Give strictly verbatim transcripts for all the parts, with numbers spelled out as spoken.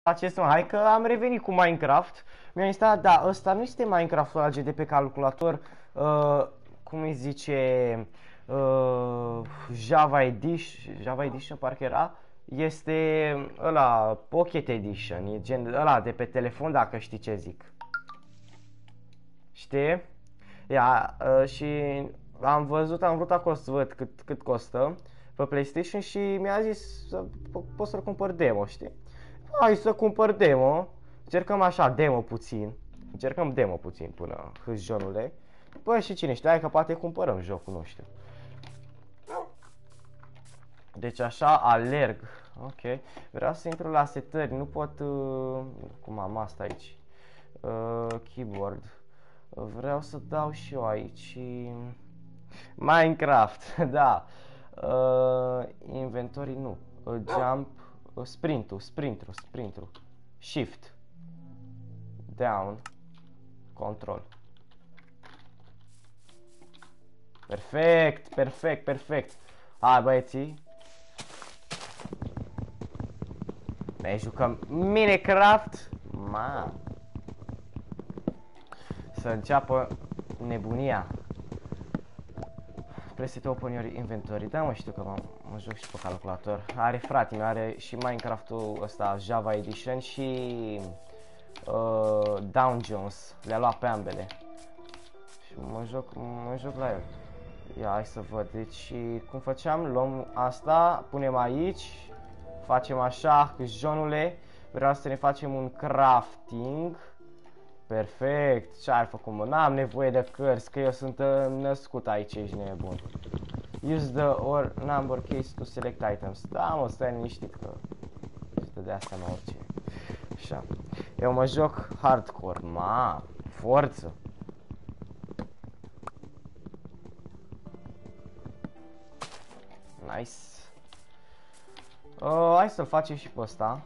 Faceți mă, hai că am revenit cu Minecraft. Mi-am instalat, da, ăsta nu este Minecraftul ăla de pe calculator, uh, cum îi zice, uh, Java Edition, Java Edition parcă era, este ăla, Pocket Edition, e gen ăla de pe telefon, dacă știi ce zic. Știi? Ia, uh, și am văzut, am vrut acolo să văd cât, cât costă pe PlayStation și mi-a zis să po- pot să-l cumpăr demo, știi? Hai să cumpăr demo. Încercăm așa, demo puțin. Încercăm demo puțin până hâșjonule. Păi și cine știe, hai că poate cumpărăm jocul, nu știu. Deci așa alerg. Ok. Vreau să intru la setări, nu pot... Uh, cum am asta aici? Uh, keyboard. Vreau să dau și eu aici. Minecraft, da. Uh, inventory nu. Uh, jump. Uh, sprintul, sprintul, sprintul. Shift. Down. Control. Perfect, perfect, perfect. Hai băieții. Ne jucăm Minecraft. Ma. Să înceapă nebunia. Press it open your inventory. Da, mă, știu că mă, mă joc și pe calculator. Are frate meu, are și Minecraft-ul ăsta, Java Edition și uh, Down Jones. Le-a luat pe ambele. Și mă joc, mă joc la el. Ia, hai să văd. Deci, cum făceam? Luăm asta, punem aici. Facem așa, câșjonule. Vreau să ne facem un crafting. Perfect. Ce ai făcut, mă? N-am nevoie de cărți, că eu sunt uh, născut aici, ești nebun. Use the or number case to select items. Da, mă, stai liniștit că este de asta, mă, orice. Așa. Eu mă joc hardcore, ma, forță. Nice. Uh, hai să-l facem și pe ăsta.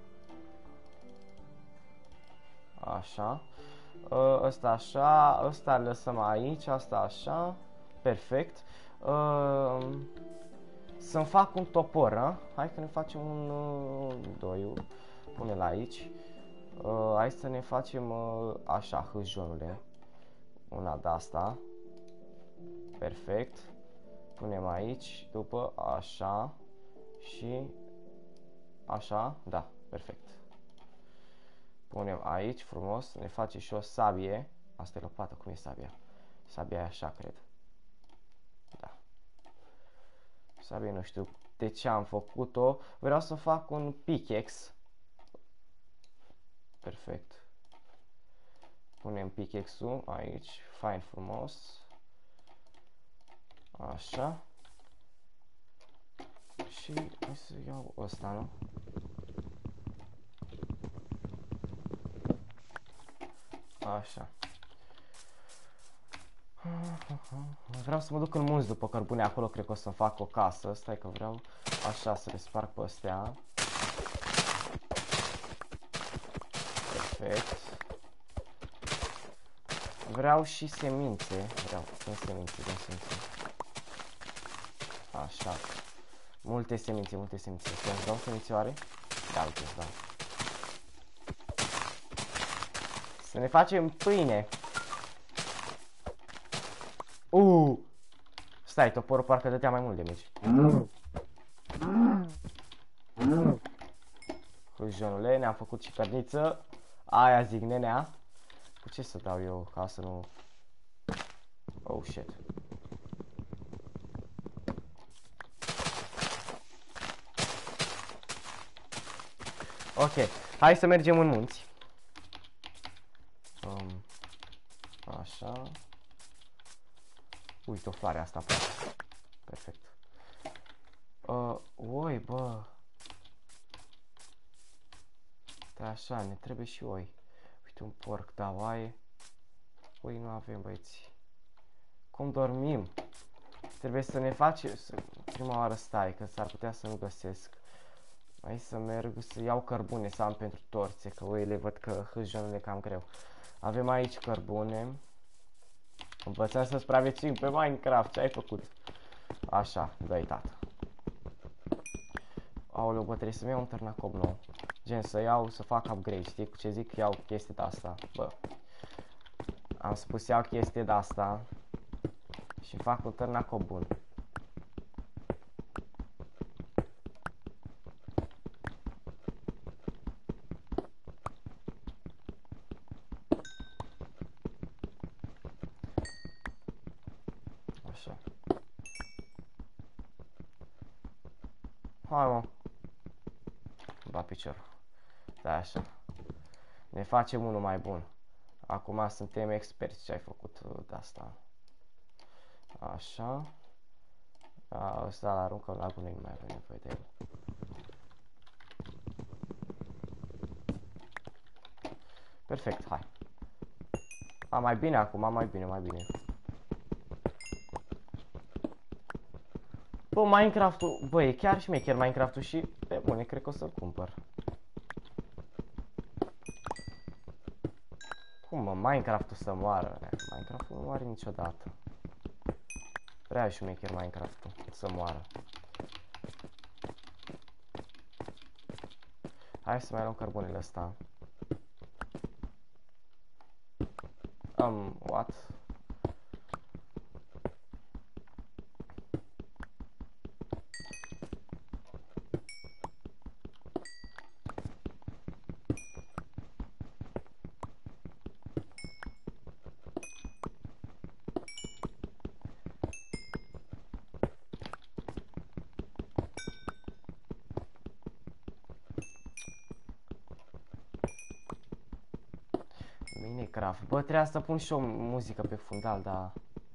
Așa. Uh, ăsta așa, ăsta îl lăsăm aici, asta așa. Perfect. Uh, să-mi fac un topor, a? Hai că ne facem un uh, doi. Pune-l aici. Uh, hai să ne facem uh, așa, hâșjonule. Una de asta. Perfect. Punem aici, după așa și așa, da, perfect. Punem aici frumos, ne face și o sabie. Asta e lopată, cum e sabia? Sabia e așa, cred. Da. Sabie nu știu de ce am făcut-o. Vreau să fac un pickaxe. Perfect. Punem pickaxe-ul aici, fain frumos. Așa. Și hai să iau ăsta, nu? Așa. Vreau să mă duc în munți după cărbune acolo, cred că o să-mi fac o casă. Stai că vreau așa să le sparg pe astea. Perfect. Vreau și semințe. Vreau sunt semințe, sunt semințe. Așa. Multe semințe, multe semințe. Să-mi dau semințe oare? Da, uite, da. Să ne facem pâine. Uuu. Stai, toporul parcă dădea mai mult de mici. Hâșjonule, ne-am făcut și cărniță. Aia zic, nenea. Cu ce să dau eu ca să nu... Oh, shit. Ok, hai să mergem în munți. Um, așa. Uite o floare asta. Perfect. Uh, oi, bă. Da, așa, ne trebuie și oi. Uite un porc, da, oaie. Oi nu avem, băieți. Cum dormim? Trebuie să ne facem... Prima oară stai, că s-ar putea să nu găsesc. Hai să merg să iau cărbune să am pentru torțe, că oile văd că hâșjonul e cam greu. Avem aici cărbune. Învățăm să supraviețuim pe Minecraft, ce ai făcut? Așa, dă-i tata. Aoleu, bă, trebuie să-mi iau un târnacop nou. Gen să iau, să fac upgrade, știi cu ce zic? Iau chestii de asta, bă. Am spus iau chestii de asta și fac un târnac bun. Așa. Hai mă. Ba piciorul. Da, așa. Ne facem unul mai bun. Acum suntem experți ce ai făcut de asta. Așa. A, ăsta la aruncă la gunoi, nu mai avem nevoie de el. Perfect, hai. A, mai bine acum, mai bine, mai bine. Bă, Minecraft-ul, bă, e chiar șmecher Minecraft-ul și, pe bune, cred că o să-l cumpăr. Cum, mă, Minecraft-ul să moară? Minecraft-ul nu moare niciodată. Prea șmecher Minecraft-ul să moară. Hai să mai luăm cărbunele ăsta. Um, what? Minecraft. Bă, trebuia să pun și o muzică pe fundal, dar...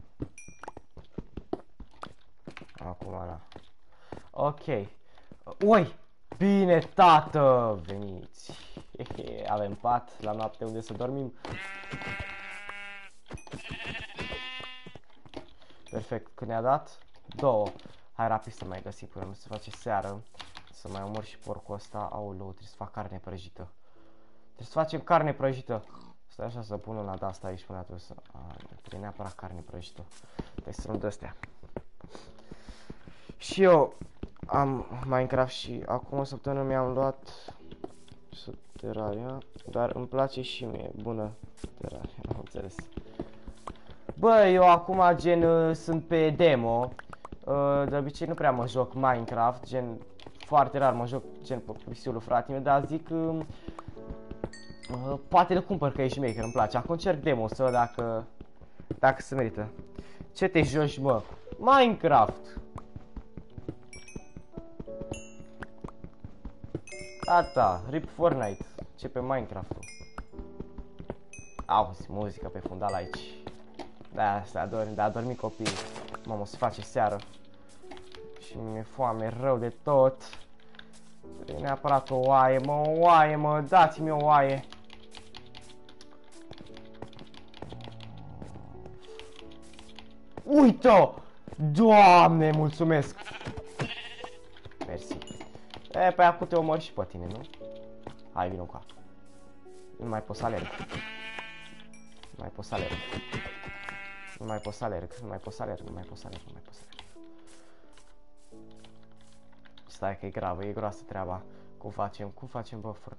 Acum, da. Ok. Ui! Bine, tată! Veniți! Avem pat la noapte unde să dormim. Perfect. Când ne-a dat? Două. Hai rapid să mai găsim până nu se face seară. Să mai omor și porcul ăsta. Aoleu, trebuie să fac carne prăjită. Trebuie să facem carne prăjită. Stai așa să pun una de asta aici până atunci să... A, trebuie neapărat carne prăjită. Trebuie să luăm de-astea. Și eu am Minecraft și acum o săptămână mi-am luat Terraria, dar îmi place și mie, bună Terraria, am înțeles. Bă, eu acum gen uh, sunt pe demo, uh, de obicei nu prea mă joc Minecraft, gen foarte rar mă joc gen pe P C-ul frate meu, dar zic uh, uh, poate îl cumpăr că e șmecher, îmi place. Acum încerc demo să văd dacă, dacă se merită. Ce te joci, mă? Minecraft! Gata, rip Fortnite, ce pe Minecraft-ul. Auzi, muzică pe fundal aici. Da, asta a dormit, da, a dormit copiii. Mamă, se face seară. Și mi-e foame rău de tot. Trebuie neapărat o oaie, mă, o oaie, mă, dați-mi o oaie. Uite-o! Doamne, mulțumesc! Mersi. E, păi acum te omori și pe tine, nu? Hai, vină cu apă. Nu mai pot să alerg. Nu mai pot să alerg. Nu mai pot să alerg, nu mai pot să alerg, nu mai pot să alerg, nu mai pot să alerg. Stai că e gravă, e groasă treaba. Cum facem, cum facem, bă, fără...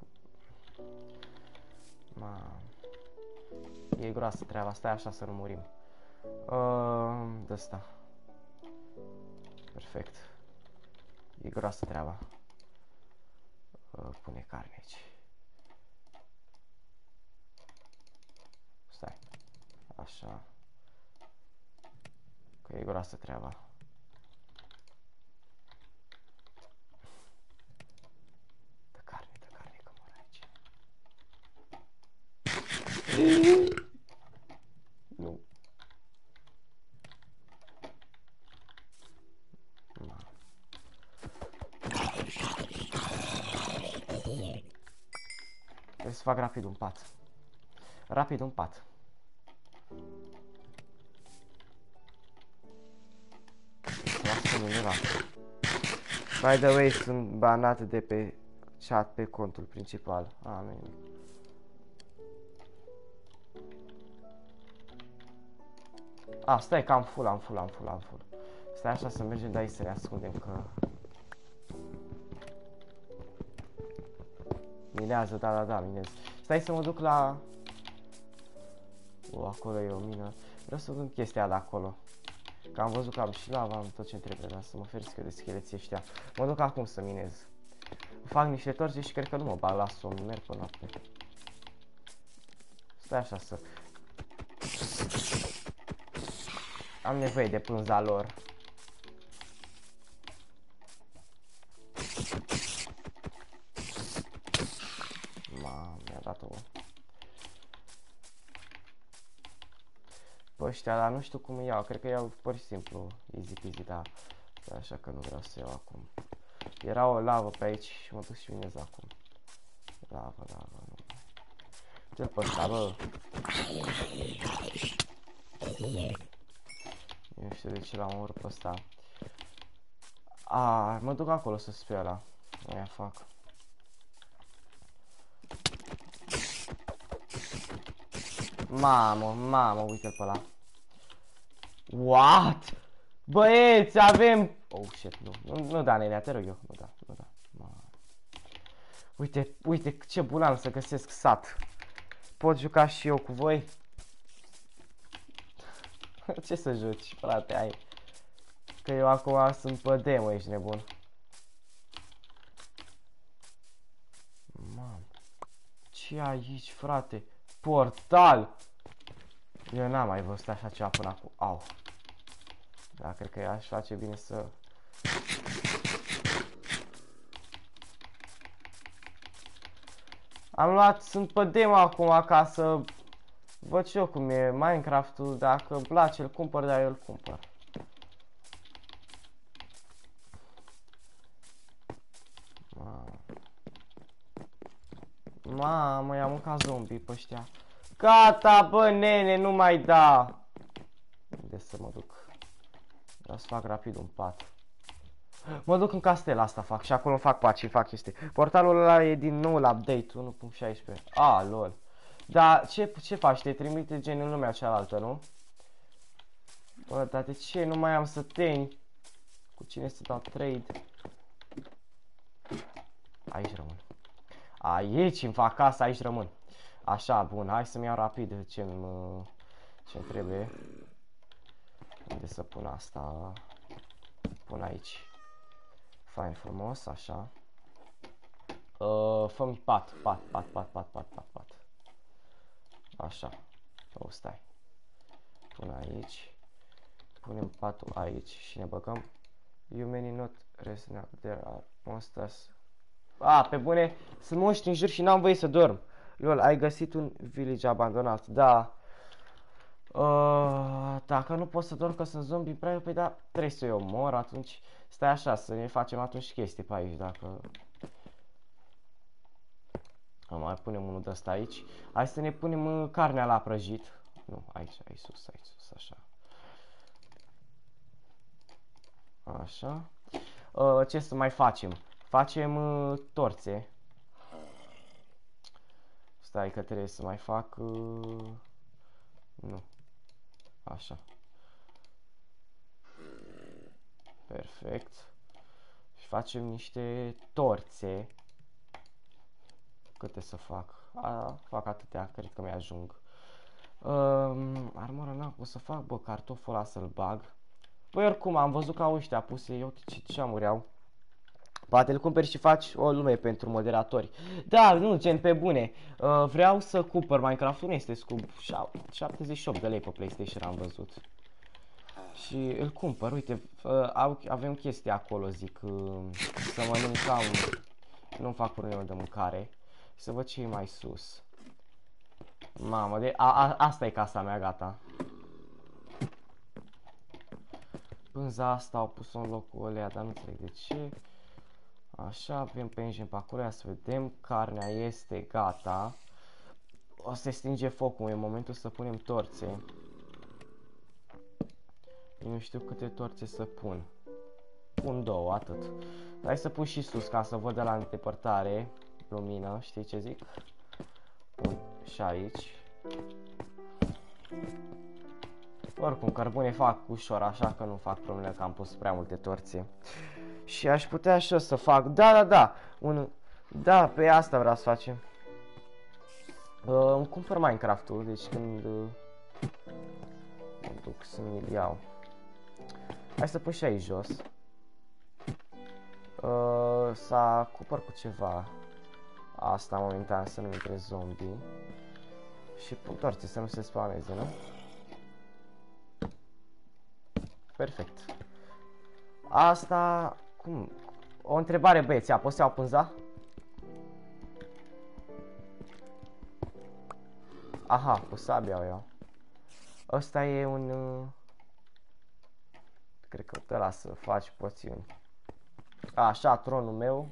Ma... E groasă treaba, stai așa să nu murim. Uh, de asta. Perfect. E groasă treaba. Uh, pune carne aici. Stai. Așa. Că e groasă treaba. Dă carne, dă carne, că mor aici. Nu. Trebuie să fac rapid un pat. Rapid un pat. By the way, sunt banat de pe chat pe contul principal. Amen. Ah, stai că am full, am full, am full, am full. Stai așa să mergem de aici să ne ascundem că... minează, da, da, da, minez. Stai să mă duc la... O, acolo e o mină. Vreau să văd chestia de acolo. Că am văzut că am și lava, am tot ce trebuie, dar să mă feresc eu de scheleții ăștia. Mă duc acum să minez. Fac niște torțe și cred că nu mă bag la somn, merg pe noapte. Stai așa să... Am nevoie de pânza lor. Ma, mi-a dat-o. Pe ăștia, dar nu știu cum îi iau, cred că iau pur și simplu easy peasy, da. Așa că nu vreau să iau acum. Era o lavă pe aici și mă duc și minez acum. Lavă, lavă, nu. Ce-l pe ăsta, bă? Nu știu de ce l-am omorât pe ăsta. A, mă duc acolo să spui ăla. Aia fac. Mamă, mamă, uite-l pe ăla. What? Băieți, avem... Oh, shit, nu, nu, nu da, Nenea, te rog eu, nu da, nu da. Mamă. Uite, uite ce bun am să găsesc sat. Pot juca și eu cu voi? Ce să joci, frate, ai? Că eu acum sunt pe demo, ești nebun. Mamă. Ce aici, frate? Portal! Eu n-am mai văzut așa ceva până acum. Au. Da, cred că aș face bine să... Am luat, sunt pe demo acum acasă. Văd și eu cum e Minecraft-ul, dacă îmi place îl cumpăr, dar eu îl cumpăr. Mamă, Mamă, i-am mâncat zombie pe ăștia. Gata, bă, nene, nu mai da. Unde să mă duc? Vreau să fac rapid un pat. Mă duc în castel, asta fac și acolo fac paci, fac chestii. Portalul ăla e din nou la update unu punct șaisprezece. Ah, lol. Dar ce, ce faci? Te trimite gen în lumea cealaltă, nu? Bă, dar de ce nu mai am să teni? Cu cine să dau trade? Aici rămân. Aici îmi fac casa, aici rămân. Așa, bun, hai să-mi iau rapid ce-mi ce trebuie. Unde să pun asta? Pun aici. Fain frumos, așa. Uh, Fă-mi pat, pat, pat, pat, pat, pat, pat, pat. Așa. O, stai. Pun aici. Punem patul aici și ne băgăm. You may not resonate. There are monsters. A, pe bune, sunt monștri în jur și n-am voie să dorm. Lol, ai găsit un village abandonat. Da. Uh, dacă nu pot să dorm că sunt zombie prea, păi da, trebuie să-i omor, atunci stai așa, să ne facem atunci chestii pe aici, dacă... Mai punem unul de ăsta aici. Hai să ne punem carnea la prăjit. Nu, aici, aici sus, aici sus, așa. Așa. Uh, ce să mai facem? Facem uh, torțe. Stai că trebuie să mai fac... Uh... Nu. Așa. Perfect. Și facem niște torțe. Câte să fac? A, fac atâtea, cred că mi-ajung. Um, armura n-am cum să fac, bă, cartoful ăla să-l bag. Păi oricum, am văzut că au ăștia puse, eu ce, ce amureau. Poate îl cumperi și faci o lume pentru moderatori. Da, nu, gen pe bune. Uh, vreau să cumpăr Minecraft-ul, nu este scump. șaptezeci și opt de lei pe PlayStation am văzut. Și îl cumpăr, uite, uh, au, avem chestii acolo, zic, uh, să mănâncam, nu fac problemă de mâncare. Să văd ce e mai sus. Mamă, de, a, a, asta e casa mea, gata. Pânza asta au pus-o în locul ălea, dar nu înțeleg de ce. Așa, avem pe engine pe acolo, ia să vedem. Carnea este gata. O să stinge focul, e momentul să punem torțe. Eu nu știu câte torțe să pun. Pun două, atât. Hai să pun și sus ca să văd de la îndepărtare lumină, știi ce zic? Pun și aici. Oricum, cărbune fac ușor, așa că nu fac probleme că am pus prea multe torțe. Și aș putea și eu să fac, da, da, da, un, Da, pe asta vreau să facem. Uh, îmi cumpăr Minecraft-ul, deci când uh, mă duc să mi-l iau. Hai să pun și aici jos. Uh, să cumpăr cu ceva. Asta momentan să nu intre zombie. Și pun torțe să nu se spawneze, nu? Perfect. Asta... Cum? O întrebare, băieți, ia, poți să iau pânza? Aha, cu sabia o iau. Ăsta e un... Uh... Cred că te las să faci poțiuni. Așa, tronul meu.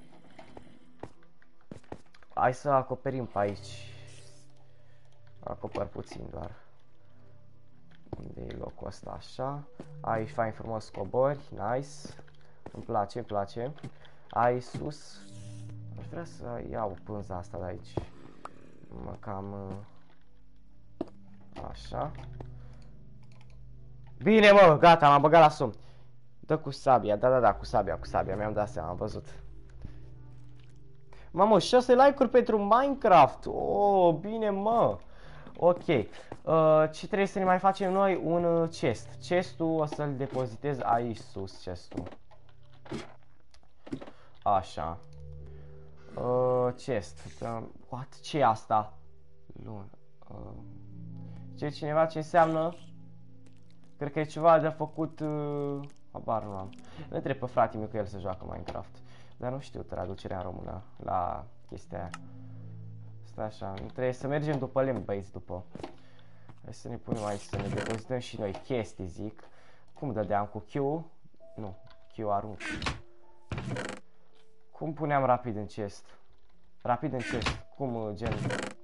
Hai să acoperim pe aici. Acopăr puțin doar. Unde e locul ăsta? Așa. Aici fain frumos cobori. Nice. Îmi place, îmi place. Aici sus. Aș vrea să iau pânza asta de aici. Mă cam... Așa. Bine, mă, gata, m-am băgat la somn. Dă cu sabia, da, da, da, cu sabia, cu sabia, mi-am dat seama, am văzut. Mamă, șase like-uri pentru Minecraft. Oh, bine, mă. Ok. Uh, ce trebuie să ne mai facem noi? Un uh, chest. Chestul o să-l depozitez aici sus, chestul. Așa. Uh, chest. Uh, what? Ce e asta? Lun. Uh, ce cineva ce înseamnă? Cred că e ceva de făcut... Uh, habar nu am. Nu întreb pe fratele meu că el să joacă Minecraft. Dar nu știu traducerea în română la chestia aia. Stai așa, nu trebuie să mergem după lemn, băieți, după. Hai să ne punem aici, să ne depozităm și noi chestii, zic. Cum dădeam cu Q? Nu, Q arunc. Cum puneam rapid în chest? Rapid în chest, cum gen...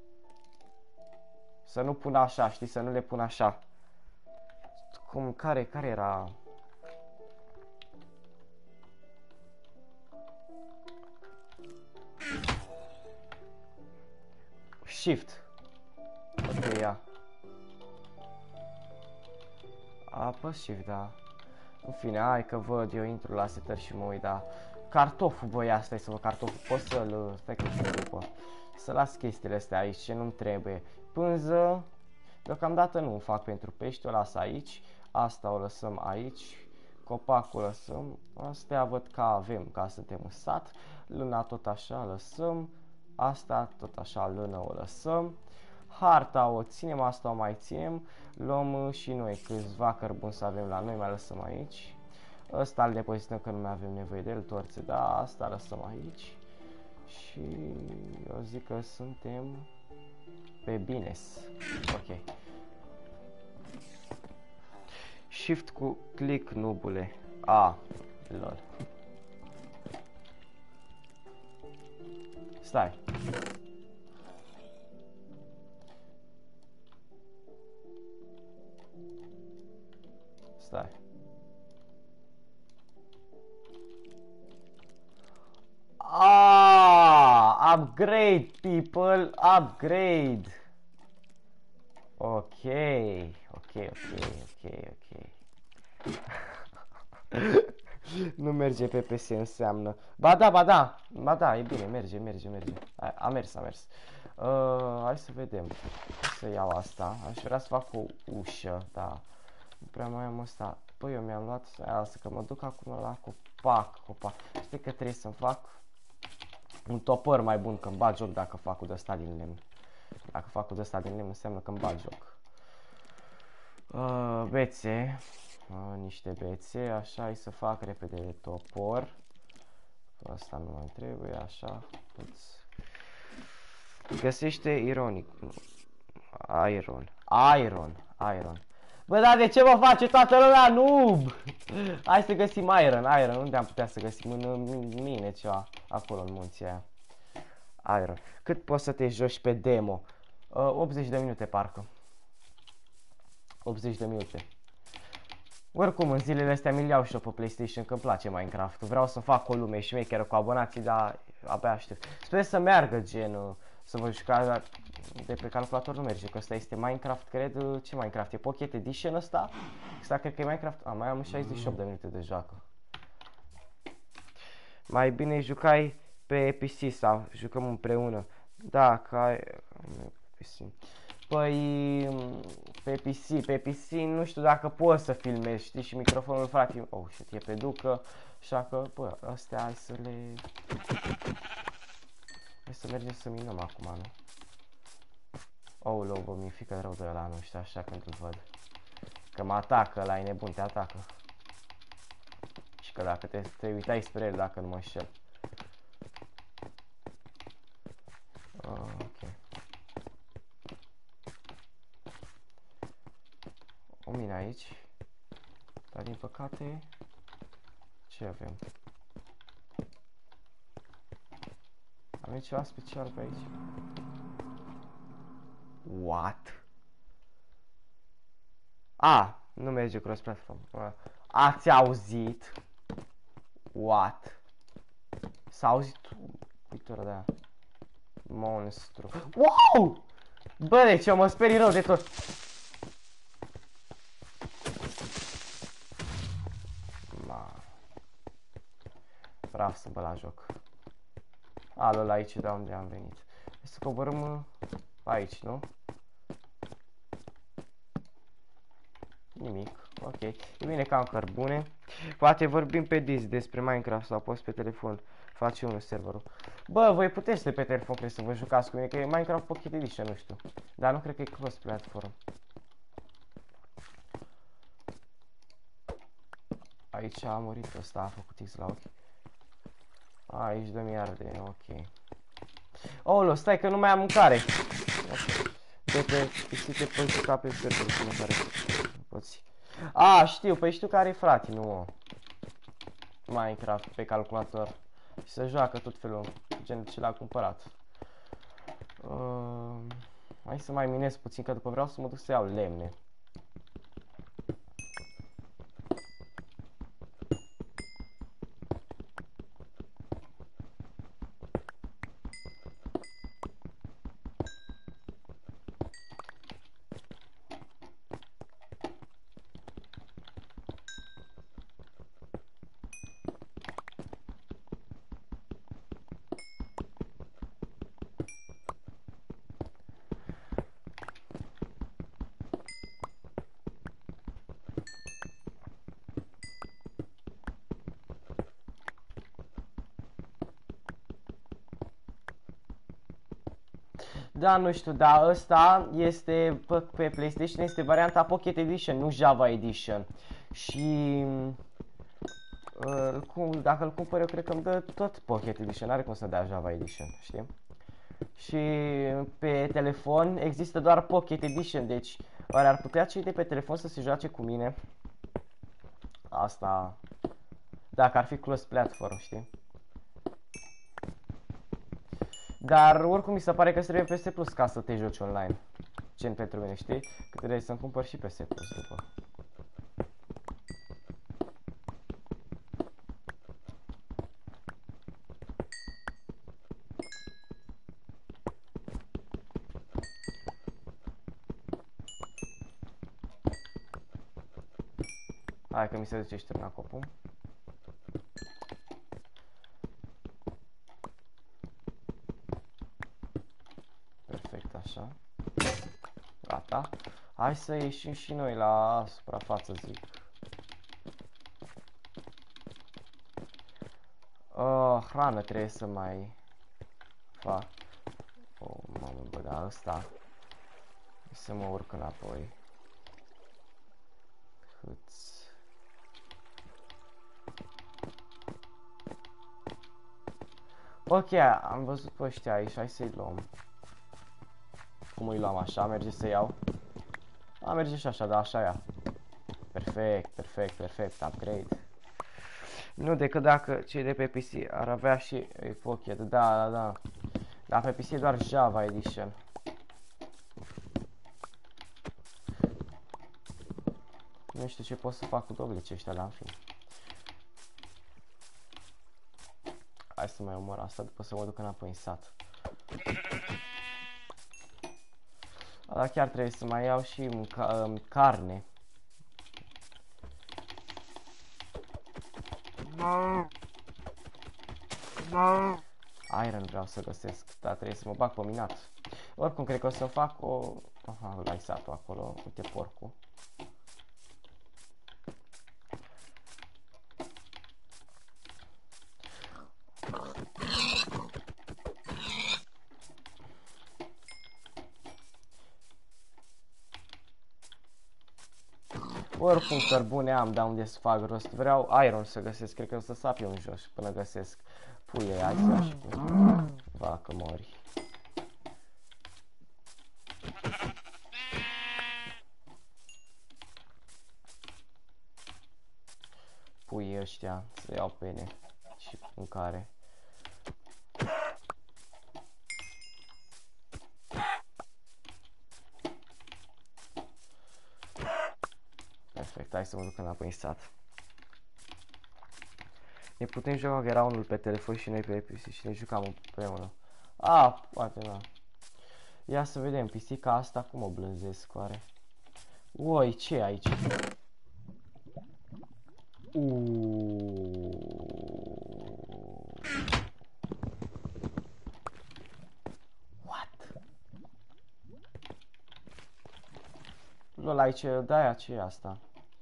Să nu pun așa, știi, să nu le pun așa. Cum, care, care era... Shift. Ok, ia. Apăs Shift, da. În fine, hai că văd, eu intru la setări și mă uit, da. Cartoful, băi, asta e să vă cartoful. Pot să-l... Stai că țin după. Să las chestiile astea aici, ce nu-mi trebuie. Pânză. Deocamdată nu o fac pentru pești, o las aici. Asta o lăsăm aici. Copacul lăsăm. Astea văd că avem, ca suntem în sat. Lâna tot așa lăsăm. Asta tot așa, lână o lăsăm. Harta o ținem, asta o mai ținem. Luăm și noi câțiva cărbuni să avem la noi, mai lăsăm aici. Ăsta îl depozităm că nu mai avem nevoie de el, torțe, da, asta lăsăm aici. Și eu zic că suntem pe bines. Ok. Shift cu click, nubule. A, lol. Stai. Stai. Ah, upgrade, people, upgrade. Ok, ok, ok, ok, ok. Nu merge pe P S, înseamnă. Ba da, ba da, ba da, e bine, merge, merge, merge. A, a mers, a mers. Uh, hai să vedem. Să iau asta. Aș vrea să fac o ușă, da. Nu prea mai am asta. Păi eu mi-am luat asta, că mă duc acum la copac, copac. Știi că trebuie să-mi fac un topor mai bun, că-mi bag joc dacă fac cu de-asta din lemn. Dacă fac cu de-asta din lemn înseamnă că-mi bag joc. Uh, bețe. Uh, niște bețe, așa, hai să fac repede topor. Asta nu mai trebuie, așa. Găsește ironic. Iron. Iron. Iron. Bă, dar de ce mă face toată lumea noob? Hai să găsim iron, iron. Unde am putea să găsim? În mine ceva. Acolo, în munții aia. Iron. Cât poți să te joci pe demo? Uh, optzeci de minute, parcă. optzeci de minute. Oricum, în zilele astea mi-l iau și eu pe PlayStation, că îmi place Minecraft. Vreau să fac o lume șmecheră cu abonații, dar abia aștept. Sper să meargă, gen, să vă jucați, dar de pe calculator nu merge, că ăsta este Minecraft, cred. Ce Minecraft? E Pocket Edition ăsta? Ăsta cred că e Minecraft. A, mai am șaizeci și opt de minute de joacă. Mai bine jucai pe P C sau jucăm împreună. Da, ca ai... P C. Păi, pe P C, pe P C nu știu dacă poți să filmezi, știi, și microfonul frate, oh, shit, e pe ducă, așa că, bă, astea hai să le... Hai să mergem să minăm acum, nu? Oh, lo, bă, mi-e frică rău de ăla, nu știu, așa când îl văd. Că mă atacă, ăla e nebun, te atacă. Și că dacă te, te uitai spre el, dacă nu mă înșel. Uh, ok. O mină aici. Dar din păcate... Ce avem? Avem ceva special pe aici? What? A, nu merge cross platform. Ați auzit? What? S-a auzit pictura de aia. Monstru. Wow! Bă, deci eu mă sperii rău de tot. Ma. Vreau să bă la joc. Alo, aici de unde am venit. Hai să coborâm aici, nu? Nimic. Ok. E bine că am cărbune. Poate vorbim pe disc despre Minecraft sau poți pe telefon. Face unul serverul. Bă, voi puteți să pe telefon, cred să vă jucați cu mine, că e Minecraft Pocket Edition, nu știu. Dar nu cred că e cross platform. Aici a murit ăsta, a făcut X la ochi. Aici dă-mi arde, ok. Olo, stai că nu mai am mâncare. De pe P C te poți juca pe server cu mâncare. Poți. A, știu, păi știu care e frate, nu Minecraft pe calculator. Și se joacă tot felul, gen ce l-a cumpărat. Uh, hai să mai minez puțin, că după vreau să mă duc să iau lemne. Da, nu știu, dar ăsta este pe, pe PlayStation, este varianta Pocket Edition, nu Java Edition. Și uh, cum, dacă îl cumpăr eu, cred că îmi dă tot Pocket Edition, are cum să dea Java Edition, știi? Și pe telefon există doar Pocket Edition, deci oare ar putea cei de pe telefon să se joace cu mine? Asta, dacă ar fi cross platform, știi? Dar oricum mi se pare că trebuie P S Plus ca să te joci online. Gen pentru mine, știi? Că trebuie să-mi cumpăr și P S Plus după. Hai că mi se duce și termina copul. Perfect, așa. Gata. Hai să ieșim și noi la suprafață, zic. Uh, hrană trebuie să mai fac. Oh, mamă, bă, da, ăsta. Să mă urc înapoi. Hâț. Ok, am văzut pe ăștia aici, hai să-i luăm. Cum îi luam așa? Merge să iau? A, merge și așa, da, așa ia. Perfect, perfect, perfect, upgrade. Nu decât dacă cei de pe P C ar avea și Pocket, da, da, da. Dar pe P C e doar Java Edition. Nu știu ce pot să fac cu doblice ăștia, dar în fin. Hai să mai omor asta după să mă duc înapoi în sat. Dar chiar trebuie să mai iau și um, carne. Iron vreau să găsesc, dar trebuie să mă bag pe minat. Oricum, cred că o să fac o... Aha, l-ai satul acolo, uite porcul. Oricum cărbune am, dar unde să fac rost. Vreau iron să găsesc, cred că o să sap eu în jos până găsesc. Puie, hai să și cu... Vacă mori. Puii ăștia să iau pene și mâncare. Perfect, hai să mă duc înapoi în sat. Ne putem juca, că era unul pe telefon și noi pe P C și ne jucam împreună. Ah, poate da. Ia să vedem, pisica asta cum o blânzesc, oare? Oi, ce e aici? Uuuu. What? Lol, aici, de-aia, ce e asta?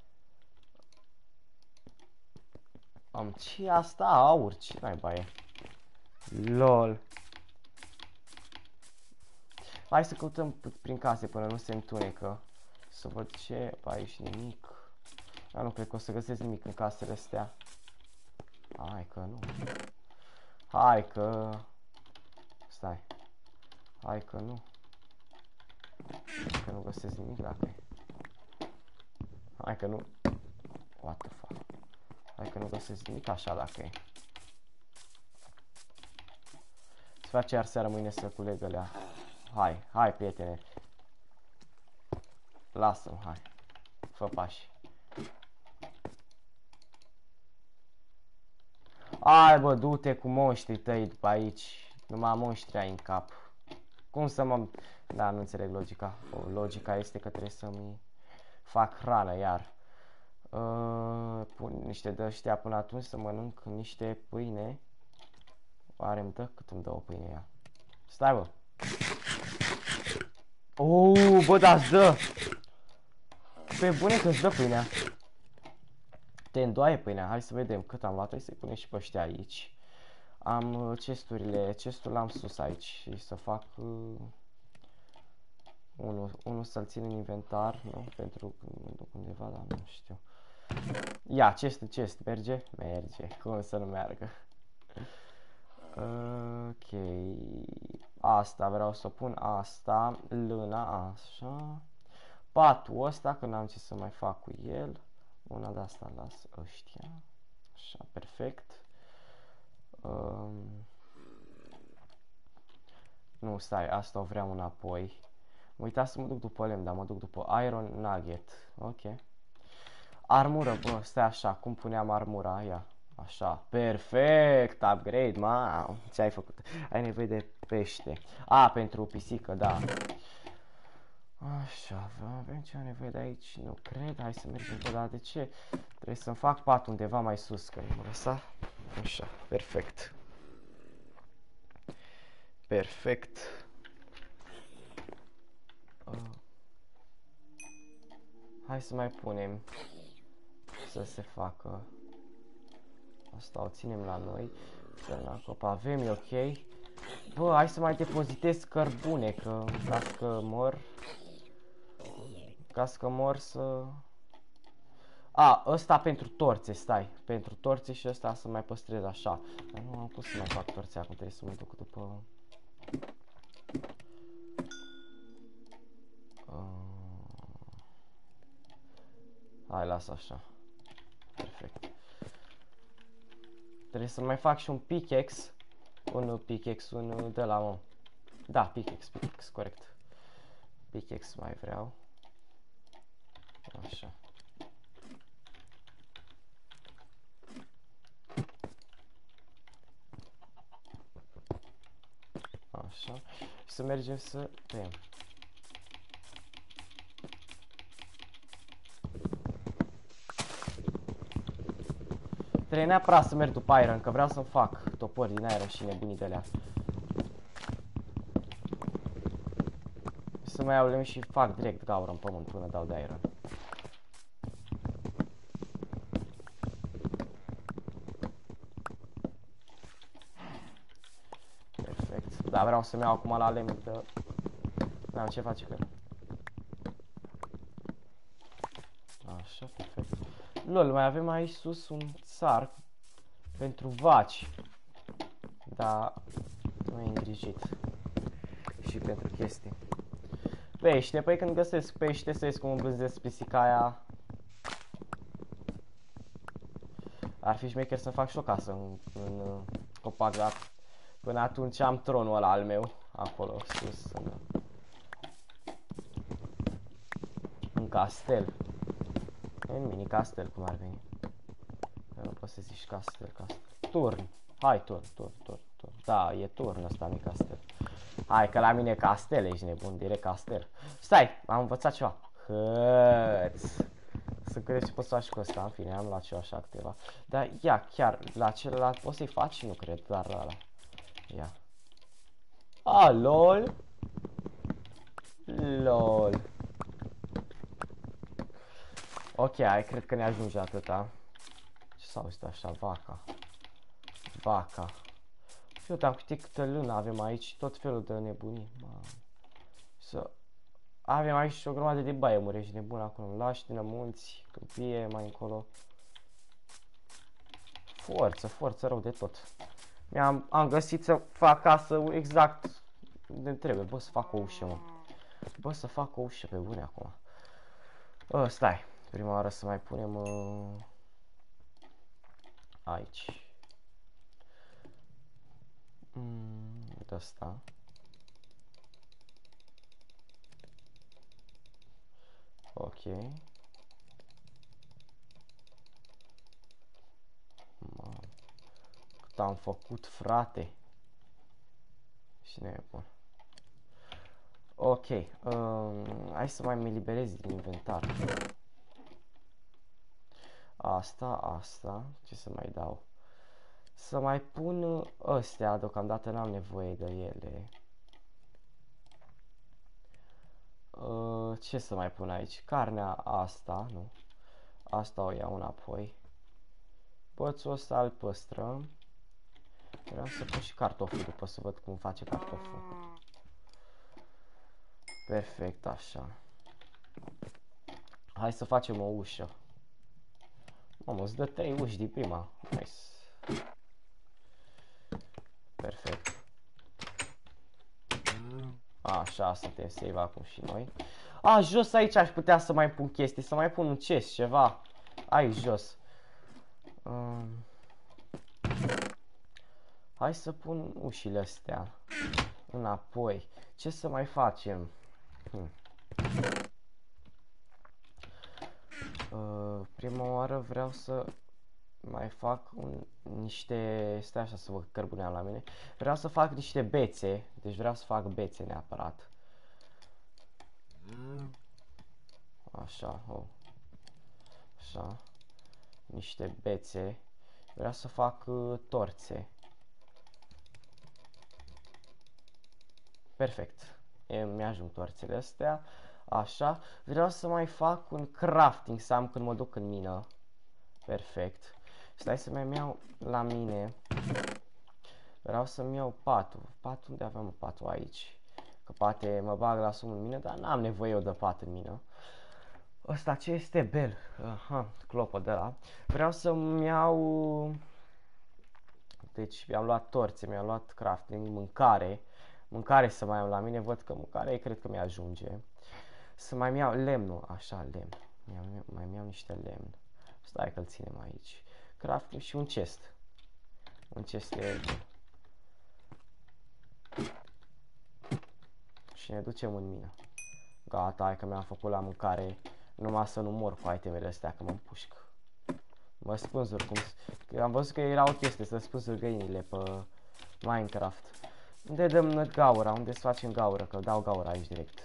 Am, ce e asta? Aur, ce naiba e? Lol. Hai să căutăm prin case până nu se întunecă. Să văd ce... Pe aici nimic. Dar nu cred că o să găsesc nimic în casele astea. Hai că nu. Hai că... Stai. Hai că nu. Că nu găsesc nimic dacă e. Hai că nu. What the fuck. Hai că nu găsesc nimic așa dacă e. Se face iar seara mâine să culeg alea. Hai, hai prietene. Lasă-mă, hai. Fă pași. Hai bă, du-te cu monștrii tăi după aici. Numai monștri ai în cap. Cum să mă... Da, nu înțeleg logica. O, logica este că trebuie să-mi fac hrană iar. Uh, pun niște de ăștia până atunci să mănânc niște pâine. Oare îmi dă? Cât îmi dă o pâine ea? Stai bă. Uuu, bă, da-ți dă. Pe bune că îți dă pâinea. Te îndoaie pâinea. Hai să vedem cât am luat. Hai să-i punem și pe ăștia aici. Am chesturile. Chestul l-am sus aici. Și să fac... Uh, unul, unul să-l țin în inventar. Nu? Pentru că mă duc undeva, dar nu știu. Ia, chest, chest. Merge? Merge. Cum să nu meargă? Ok. Asta vreau să pun. Asta. Lâna. Așa. Patul ăsta, că n-am ce să mai fac cu el. Una de asta las ăștia. Așa, perfect. Um, nu, stai, asta o vreau înapoi. Mă uita să mă duc după lemn, dar mă duc după Iron Nugget. Ok. Armură, bă, stai așa, cum puneam armura? Ia, așa, perfect, upgrade, ma. Ce ai făcut? Ai nevoie de pește. A, pentru pisică, da. Așa, avem ce am nevoie de aici? Nu cred, hai să mergem pe, dar de ce? Trebuie să-mi fac pat undeva mai sus, că nu mă lăsa. Așa, perfect. Perfect. Uh. Hai să mai punem să se facă. Asta o ținem la noi. Avem, e ok. Bă, hai să mai depozitez cărbune, că ca că mor. Ca că mor să... A, ăsta pentru torțe, stai. Pentru torțe și ăsta să mai păstrez așa. Dar nu am pus să mai fac torțe acum, trebuie să mă duc după... Uh... Hai, las așa. Perfect. Trebuie să mai fac și un pickaxe. Un pickaxe, un de la mă. Da, pickaxe, pickaxe, corect. Pickaxe mai vreau. Așa. Așa. Și să mergem să tăiem. Trebuie neapărat să merg după iron, că vreau să-mi fac topori din iron și nebunii de alea. Să mai iau lemn și fac direct gaură în pământ până dau de iron. Perfect. Da, vreau să-mi iau acum la lemn, că n-am ce face cu el. Așa, perfect. Lol, mai avem aici sus un țar pentru vaci. Dar nu e îngrijit. Și pentru chestii. Pește, păi când găsesc pește, să vezi cum îmbrânzesc pisica aia. Ar fi șmecher să fac și o casă în, în copac, dar până atunci am tronul ăla al meu, acolo sus, în, în castel. În mini castel, cum ar veni. Nu poți să zici castel, castel. Turn. Hai, turn, turn, turn, turn. Da, e turn ăsta, nu castel. Hai, că la mine castel, ești nebun, direct castel. Stai, am învățat ceva. Hăț. Să cred ce poți să faci cu ăsta, în fine, am luat ceva așa câteva. Dar ia, chiar, la celălalt poți să-i faci? Nu cred, doar la ăla. Ia. A, lol. Lol. Ok, hai, cred că ne ajunge atâta. Ce s-a auzit așa, vaca. Vaca. Și uite, am câte câtă lână avem aici, tot felul de nebunii. Mamă. Să... Avem aici o grămadă de biomuri, ești nebun acolo, laștină, munți, câmpie, mai încolo. Forță, forță rău de tot. Mi-am am găsit să fac casă exact de trebuie. Bă, să fac o ușă, mă. Bă, să fac o ușă pe bune acum. Bă, stai. Prima oară să mai punem uh, aici. Mm, de asta. Ok. Mamă. Cât am făcut, frate. Și ne e bun. Ok. Um, hai să mai mi eliberez din inventar. Asta, asta. Ce să mai dau? Să mai pun astea, deocamdată n-am nevoie de ele. Uh, ce să mai pun aici? Carnea asta, nu. Asta o iau înapoi. Pățul ăsta îl păstrăm. Vreau să pun și cartoful după să văd cum face cartoful. Perfect, așa. Hai să facem o ușă. Mamă, îți dă trei uși din prima. Nice. Perfect. Așa, suntem save acum și noi. A, jos aici aș putea să mai pun chestii, să mai pun un chest, ceva. Aici, jos. Um, hai să pun ușile astea înapoi. Ce să mai facem? Hmm. Uh, prima oară vreau să mai fac un, niște... Stai așa să văd cărbuneam la mine. Vreau să fac niște bețe. Deci vreau să fac bețe neapărat. Așa, oh. Așa. Niște bețe. Vreau să fac uh, torțe. Perfect. Mi-ajung torțele astea. Așa. Vreau să mai fac un crafting să am când mă duc în mină. Perfect. Stai să mai iau la mine. Vreau să-mi iau patul. Patul, unde aveam patul? Aici. Că poate mă bag la somn în mină, dar n-am nevoie eu de pat în mină. Ăsta ce este? Bel. Aha, clopă de la. Vreau să-mi iau... Deci mi-am luat torțe, mi-am luat crafting, mâncare. Mâncare să mai am la mine, văd că mâncare cred că mi-ajunge. Să mai iau lemnul, așa, lemn. Mai iau niște lemn. Stai că-l ținem aici. Crafting și un chest. Un chest e... Și ne ducem în mină. Gata, hai că mi-am făcut la mâncare. Numai să nu mor cu itemele astea, că mă împușc. Mă spânzur cum... Am văzut că era o chestie să spânzur găinile pe Minecraft. Unde dăm gaura? Unde să facem gaură? Că dau gaura aici direct.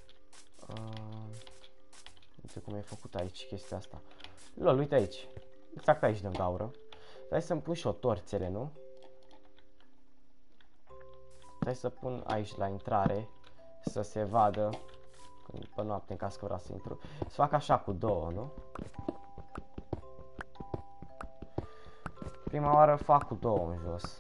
Uh, uite cum e făcut aici chestia asta. Lol, uite aici. Exact aici de gaură. Hai să-mi pun și o torțele, nu? Hai să pun aici la intrare, să se vadă pe noapte în caz că vreau să intru. Să fac așa cu două, nu? Prima oară fac cu două în jos.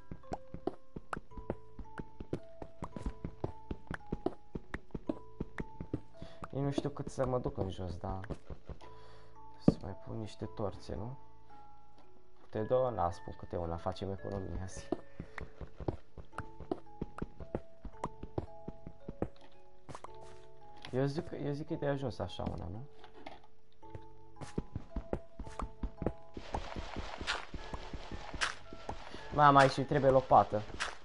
Eu nu știu cât să mă duc în jos, dar să mai pun niște torțe, nu? Câte două? La spun câte una, facem economia azi. Eu zic, eu zic că e de ajuns așa una, nu? Mama, aici îi trebuie lopată.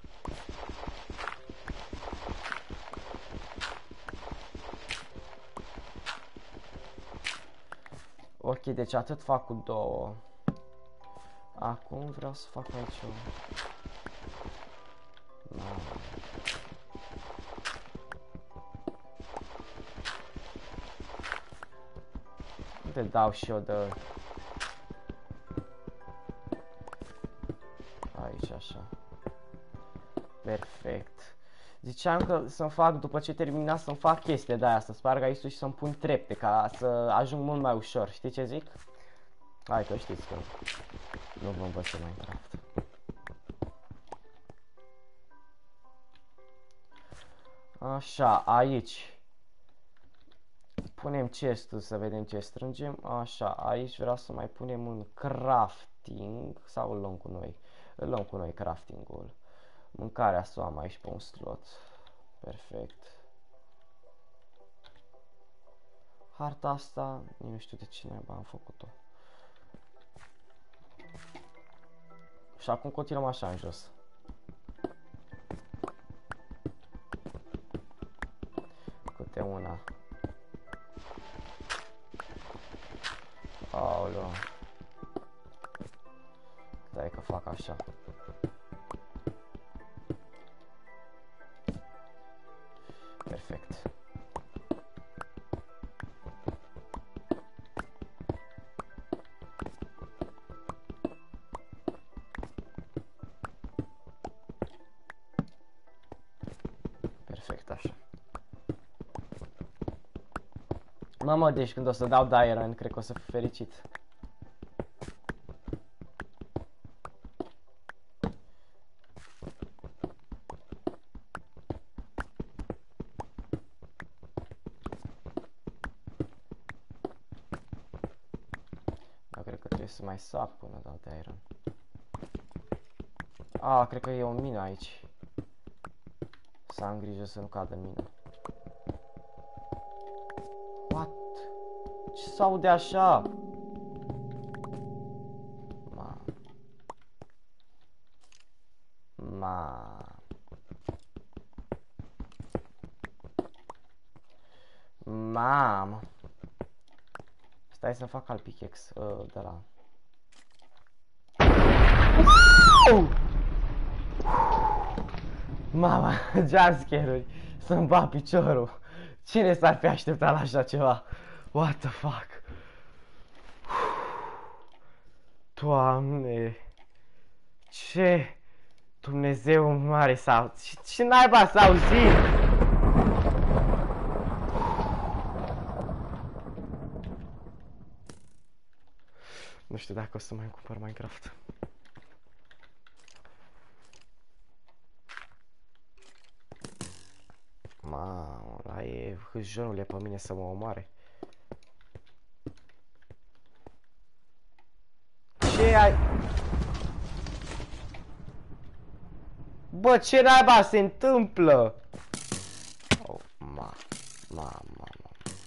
Ok, deci atât fac cu două. Acum vreau să fac aici o... Mama. Unde dau și eu de... Aici, așa. Perfect. Ziceam că să-mi fac, după ce termina, să-mi fac chestia de aia, să sparg aici și să-mi pun trepte, ca să ajung mult mai ușor. Știi ce zic? Hai că știți că nu vă învăț Minecraft. Așa, aici. Punem chestul să vedem ce strângem. Așa, aici vreau să mai punem un crafting. Sau îl luăm cu noi? Îl luăm cu noi craftingul. Mâncarea să o am aici pe un slot. Perfect. Harta asta, nu știu de cine am făcut-o. Și acum continuăm așa în jos. Câte una. Aoleu. Stai că fac așa. Perfect. Perfect, așa. Mamă, deci când o să dau Diamond, cred că o să fiu fericit. Dar cred că trebuie să mai sap până dau Diamond. Ah, cred că e o mină aici. Să am grijă să nu cadă mina. What? Ce s-aude așa? Ma. Ma. Mamă. Stai să fac alt pickaxe uh, de la... Mama, jumpscare-uri, să-mi bat piciorul. Cine s-ar fi așteptat la așa ceva? What the fuck? Doamne, ce Dumnezeu mare sau ce, ce naiba s-a auzit? Nu știu dacă o să mai cumpăr Minecraft. Mamă, ăla e hâjonul e pe mine să mă omoare. Ce ai? Bă, ce naiba se întâmplă? Oh, ma, ma, ma, ma.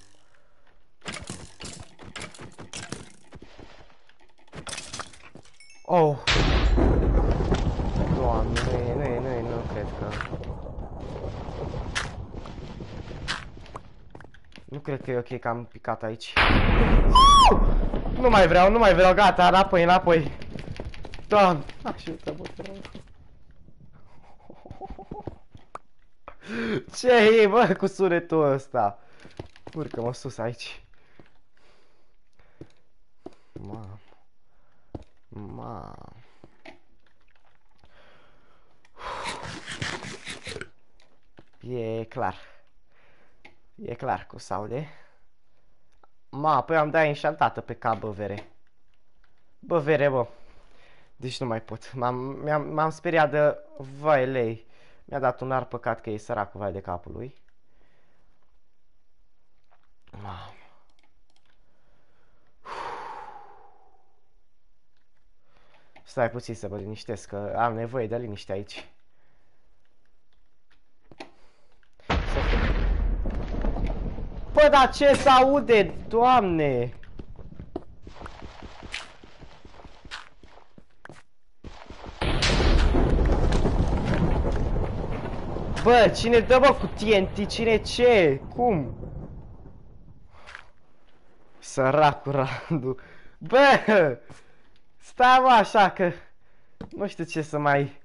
Oh. Doamne, nu e, nu e, nu cred că... Nu cred că e ok că am picat aici. Nu mai vreau, nu mai vreau, gata, înapoi, înapoi. Doamne, ajută-mă, te rog. Ce e, bă, cu sunetul ăsta? Urcă-mă sus aici. Mamă. Ma. E clar. E clar că o să aude. Ma, apoi am dat enchantată pe cap băvere. Băvere, bă. Deci nu mai pot. M-am speriat de... Vai lei. Mi-a dat un ar, păcat că e săracul, vai de capul lui. Ma. Stai puțin să mă liniștesc, că am nevoie de liniște aici. Bă, dar ce se aude, Doamne? Bă, cine dă, bă, cu T N T? Cine ce? Cum? Săracul Randu. Bă! Stai, mă, așa că... Nu știu ce să mai...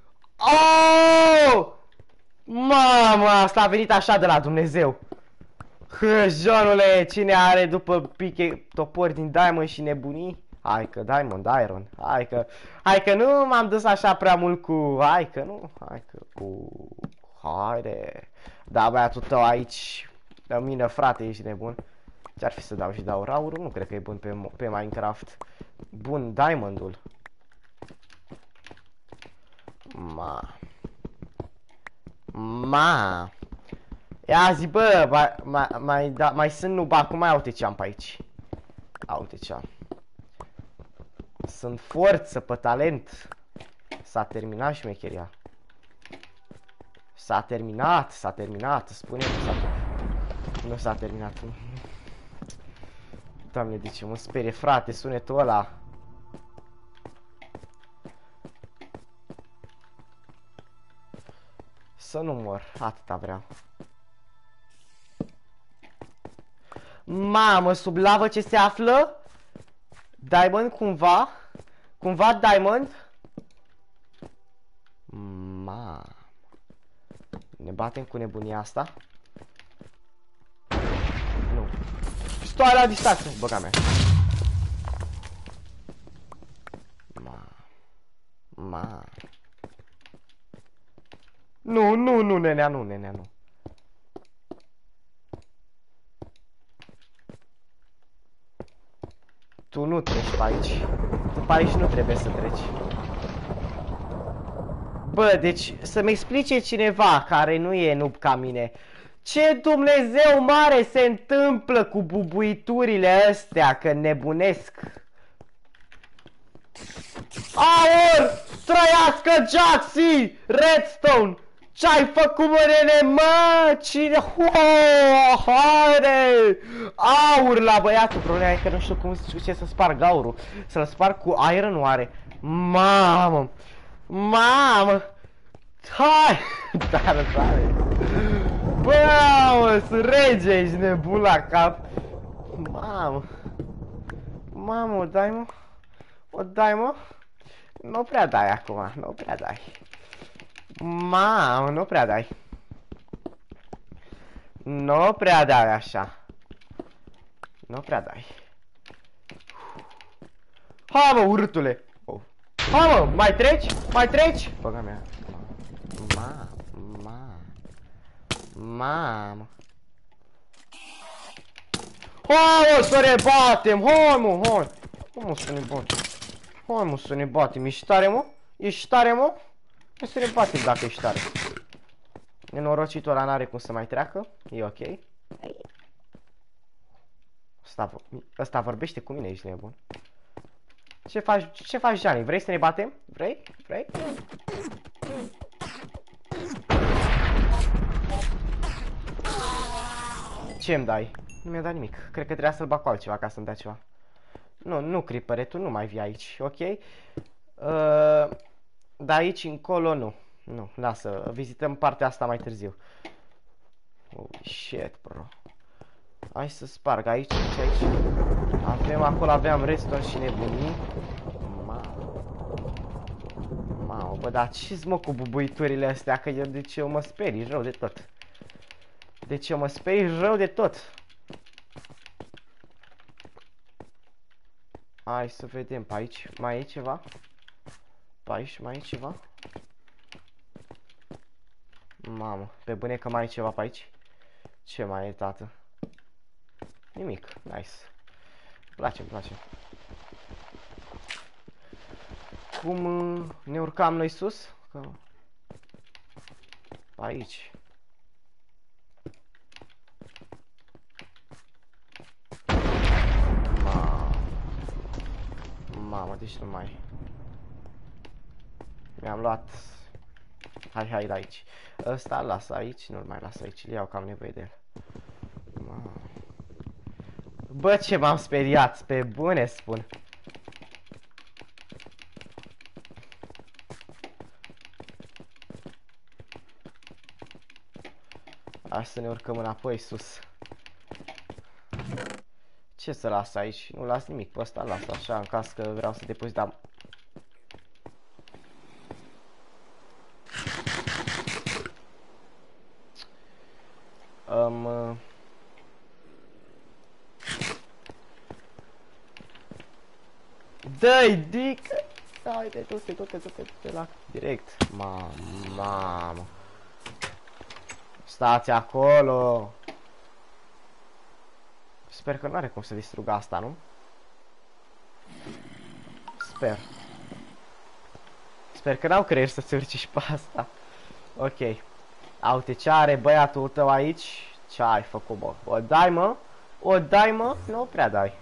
Oh! Mamă, asta a venit așa de la Dumnezeu. Hăjonule, cine are după piche topori din Diamond și nebunii? Hai că Diamond, Iron, hai că... Hai că nu m-am dus așa prea mult cu... Hai că nu, hai că cu... Haide. Da, băiatul tău aici... De mine, frate, ești nebun. Ce-ar fi să dau și dau raurul? Nu cred că e bun pe, pe Minecraft. Bun, Diamondul. Ma. Ma. Ia zi, bă, mai, mai, mai, da, mai sunt noob, acum mai uite ce am pe aici. Uite ce am. Sunt forță pe talent. S-a terminat șmecheria. S-a terminat, s-a terminat, spune-mi, s-a... Nu s-a terminat. Doamne, de ce mă sperie, frate, sunetul ăla. Să nu mor, atâta vreau. Mamă, sub lavă ce se află? Diamond cumva? Cumva Diamond? Mamă. Ne batem cu nebunia asta? Nu. Stai la distanță, băga mea. Ma. Ma. Nu, nu, nu, nenea, nu, nenea, nu. Tu nu treci pe aici. Tu pe aici nu trebuie să treci. Bă, deci să-mi explice cineva care nu e noob ca mine. Ce Dumnezeu mare se întâmplă cu bubuiturile astea, că nebunesc. Aur! Trăiască Jaxi! Redstone! Ce-ai făcut, mă, nene, mă? Cine? Oh, haide! Aur la băiatul, problema e că nu știu cum, ce să sparg aurul. Să-l sparg cu iron oare? Mamă! Mamă! Hai! Tare, tare! Bă, mă, sunt rege, ești nebun la cap! Mamă! Mamă, o dai, mă? O dai, mă? Nu prea dai acum, nu prea dai. Mamă, nu prea dai. Nu prea dai așa. Nu prea dai. Hai, mă, urâtule! Oh. Hai, mă, mai treci? Mai treci? Băga mea. Mamă, mamă. Mamă. Hai, mă, să ne batem! Hai, mă, hai! Hai, mă, să ne batem! Hai, mă, să ne batem! Ești tare, mă? Ești tare, mă? Hai să ne batem dacă ești tare. Nenorocitul ăla n-are cum să mai treacă. E ok. Ăsta, ăsta vorbește cu mine, ești nebun. Ce faci, ce faci, Gianni? Vrei să ne batem? Vrei? Vrei? Ce-mi dai? Nu mi-a dat nimic. Cred că trebuia să-l bag cu altceva ca să-mi dea ceva. Nu, nu, Creeper, tu nu mai vii aici, ok? Uh, de aici încolo nu. Nu, lasă, vizităm partea asta mai târziu. Oh, shit, bro. Hai să sparg aici, aici, aici. Avem, acolo aveam redstone și nebunii. Mamă. Mamă, bă, dar ce-s, mă, cu bubuiturile astea? Că eu, deci eu mă sperii rău de tot. Deci eu mă sperii rău de tot. Hai să vedem pe aici. Mai e ceva? Pe aici mai e ceva? Mamă, pe bune că mai e ceva pe aici? Ce mai e, tată? Nimic, nice. Îmi place, îmi place. Cum ne urcam noi sus? Că... Aici. Mamă. Mamă, deci nu mai... Mi-am luat... Hai, hai, de aici. Ăsta las aici, nu-l mai las aici, îl iau că am nevoie de el. Mamă. Bă, ce m-am speriat, pe bune spun. Hai să ne urcăm înapoi sus. Ce să las aici? Nu las nimic, pe ăsta las așa, în caz că vreau să depozit, dar... Um... Dă-i, dică! Haide, du-te, du-te, du-te, du-te la... Direct. Mamă, mamă. Stați acolo! Sper că nu are cum să distrugă asta, nu? Sper. Sper că n-au creier să-ți urci și pe asta. Ok. Aute, ce are băiatul tău aici? Ce ai făcut, bă? O dai, mă? O dai, mă? Nu prea dai.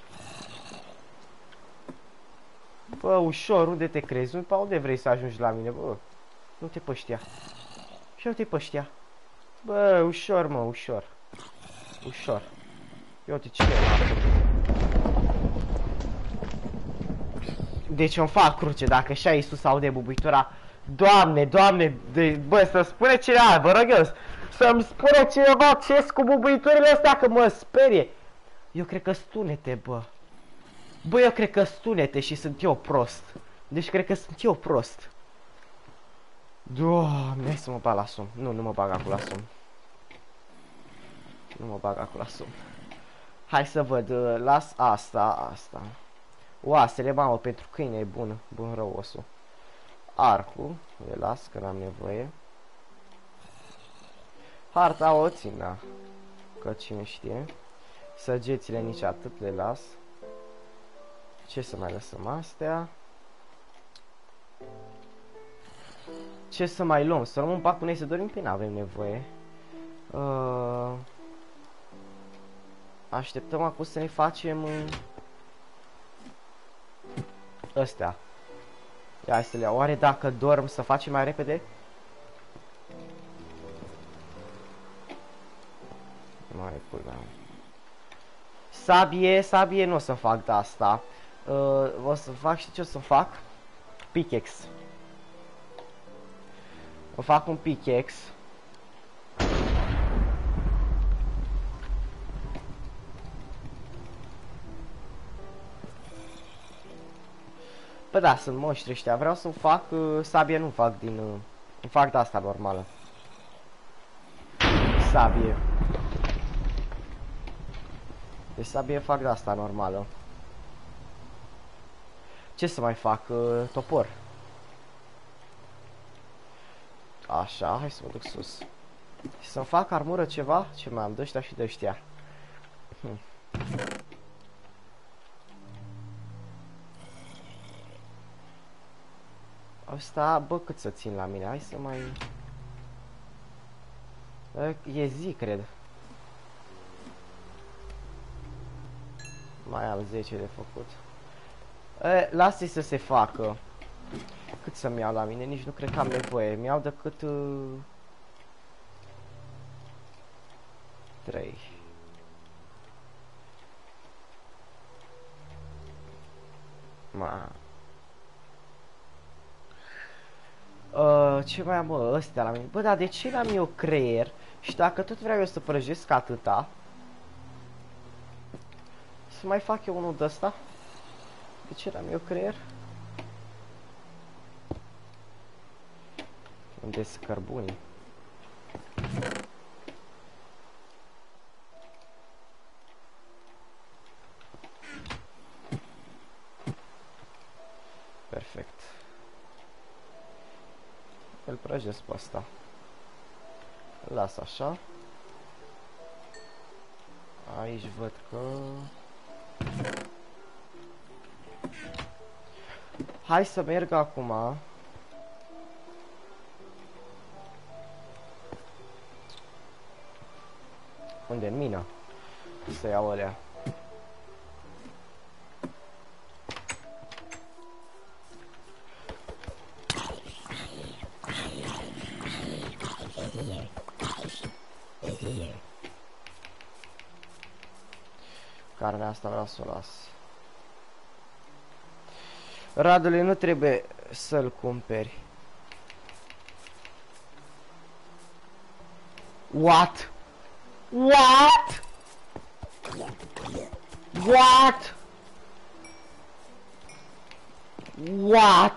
Bă, ușor, unde te crezi? Pe unde vrei să ajungi la mine, bă? Nu te păștia. Și nu te păștia. Bă, ușor, mă, ușor. Ușor. Eu te ce Deci îmi fac cruce, dacă și Iisus aude bubuitura. Doamne, Doamne, de, bă, să spune cineva, vă rog eu, să-mi spune cineva ce cu bubuiturile astea, că mă sperie. Eu cred că stunete, bă. Bă, eu cred că stunete și sunt eu prost. Deci cred că sunt eu prost. Doamne, hai să mă bag la somn. Nu, nu mă bag acum la somn. Nu mă bag acum la somn. Hai să văd, las asta, asta. Oasele, mamă, pentru câine e bun, bun rău osul. Arcul, le las, că n-am nevoie. Harta o țin, da. Că cine știe. Săgețile nici atât le las. Ce să mai lăsăm astea? Ce să mai luăm? Să luăm un pac cu noi să dorim? Păi n-avem nevoie. Uh... Așteptăm acum să ne facem... Astea. Ia să le iau. Oare dacă dorm să facem mai repede? Mare culmea. Sabie, sabie nu o să fac de asta. Uh, o să fac, știi ce o să fac? Pickaxe. O fac un pickaxe. Bă, da, sunt monștri ăștia. Vreau să fac uh, sabie, nu fac din... Uh, îmi fac de asta normală. Sabie. De sabie fac de asta normală. Ce să mai fac? Uh, topor. Așa, hai să mă duc sus. Și să-mi fac armură ceva? Ce mai am? De ăștia și de ăștia. Hm. Asta, bă, cât să țin la mine? Hai să mai... E zi, cred. Mai am zece de făcut. E, lasă-i să se facă. Cât să-mi iau la mine? Nici nu cred că am nevoie. Mi-au decât... Uh... trei. Ma. Uh, ce mai am, bă, ăstea la mine? Bă, dar de ce l-am eu creier? Și dacă tot vreau eu să prăjesc atâta, să mai fac eu unul de ăsta? De ce l-am eu creier? Unde sunt cărbunii? Îl prăjesc pe ăsta. Las așa. Aici văd că... Hai să merg acum. Unde? În mină. Să iau alea. Carnea asta vreau să o las. Radule, nu trebuie să-l cumperi. What? What? What? What?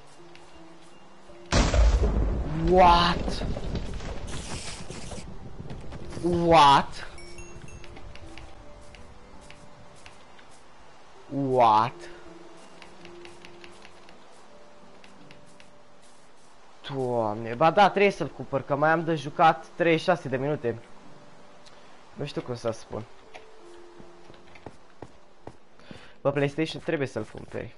What? What? What? Doamne, ba da, trebuie să-l cumpăr, că mai am de jucat treizeci și șase de minute. Nu știu cum să spun. Pe PlayStation trebuie să-l cumperi.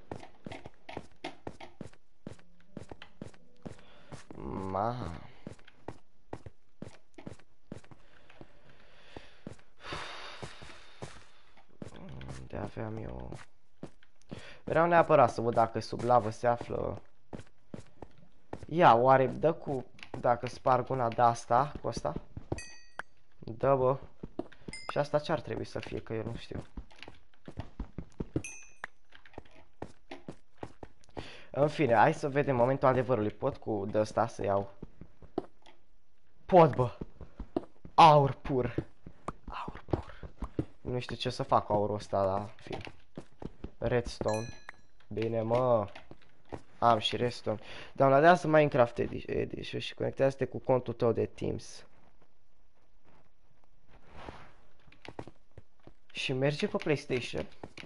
Ma. Unde aveam eu? Vreau neapărat să văd dacă sub lavă se află. Ia, oare dă cu... Dacă sparg una de asta, cu asta? Dă, bă. Și asta ce ar trebui să fie, că eu nu știu. În fine, hai să vedem momentul adevărului. Pot cu de asta să iau? Pot, bă. Aur pur. Aur pur. Nu știu ce să fac cu aurul ăsta, dar fine. Redstone. Bine, mă. Am și redstone. Downloadează Minecraft Edition și conectează-te cu contul tău de Teams. Și merge pe PlayStation.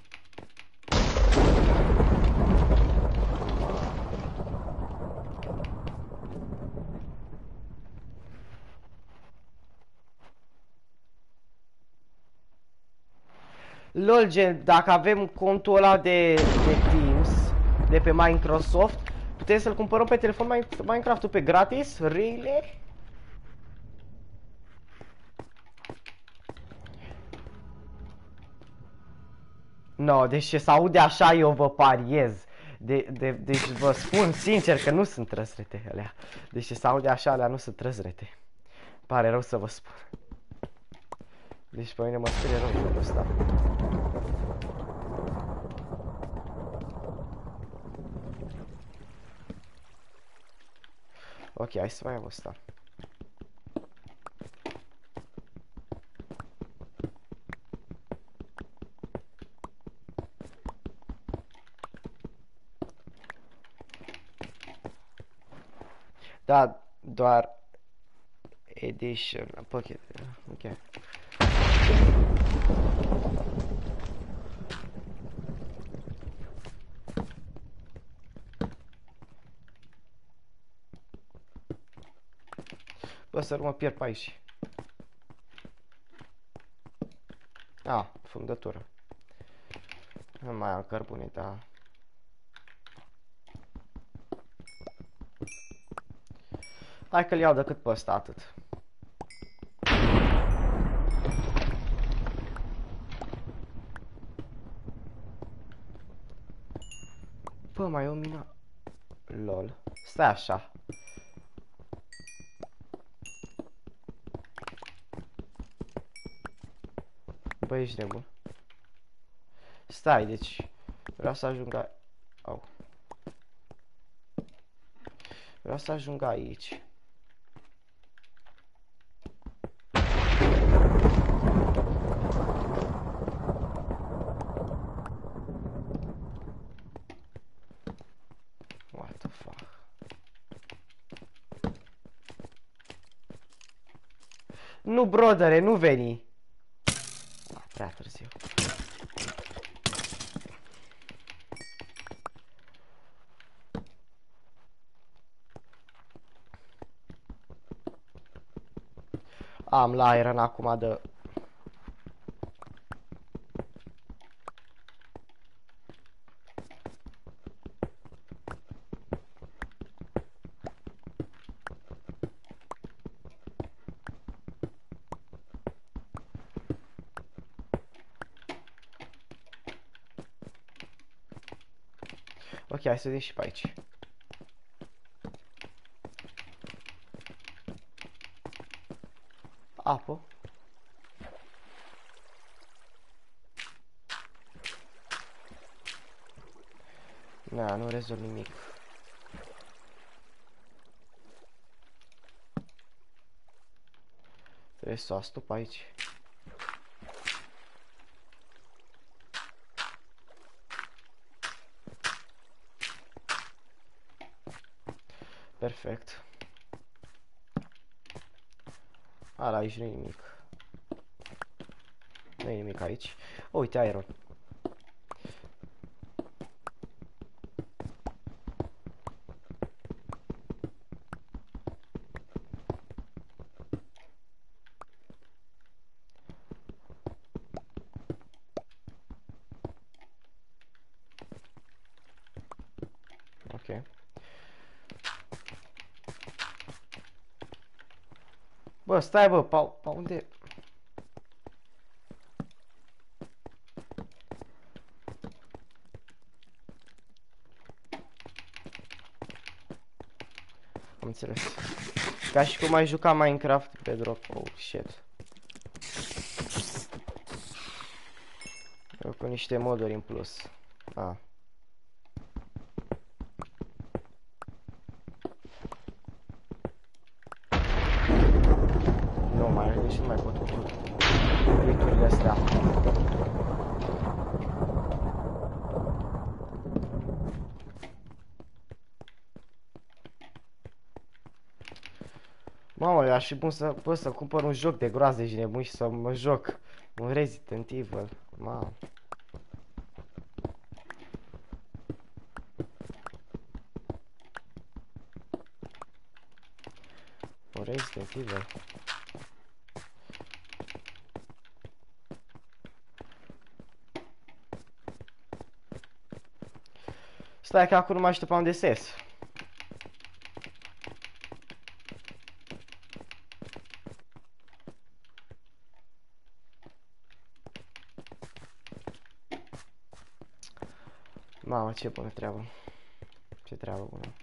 Lol, gen, dacă avem contul ăla de, de Teams, de pe Microsoft, putem să-l cumpărăm pe telefon Minecraft-ul pe gratis? Really? No, deci ce se aude așa eu vă pariez. De, de, deci vă spun sincer că nu sunt trăsrete alea. Deci ce se aude așa alea nu sunt trăsrete. Pare rău să vă spun. Deci pe mine mă scrie rău jocul ăsta. Ok, hai să mai iau ăsta. Da, doar edition, pocket, ok. Bă, să nu mă pierd pe aici. Ah, fundătură. Nu mai am cărbune, da. Hai că-l iau decât pe ăsta, atât. Bă, mai e o mină. Lol. Stai așa. Bă, ești nebun. Stai, deci vreau să ajung a... Au. Vreau să ajung aici. What the fuck? Nu, brodere, nu veni. Ah, prea târziu. Am la iron acum de... Ok, hai să vedem și pe aici. Apă. Na, nu rezolv nimic. Trebuie să o astup aici. Perfect. Ala, aici nu e nimic. Nu e nimic aici. O, uite, iron. Ok. Bă, stai bă, pa, pa unde? Am înțeles. Ca și cum ai juca Minecraft pe drop. Oh, shit. Eu cu niște moduri în plus. Ah. Nu mai, nici nu mai pot cu riturile astea. Mamă, eu aș fi bun să pot să cumpăr un joc de groaze și nebuni și să mă joc un Resident Evil. Mamă. Un Resident Evil. Stai că acum nu mai știu pe unde ses. Mamă, ce bună treabă. Ce treabă bună.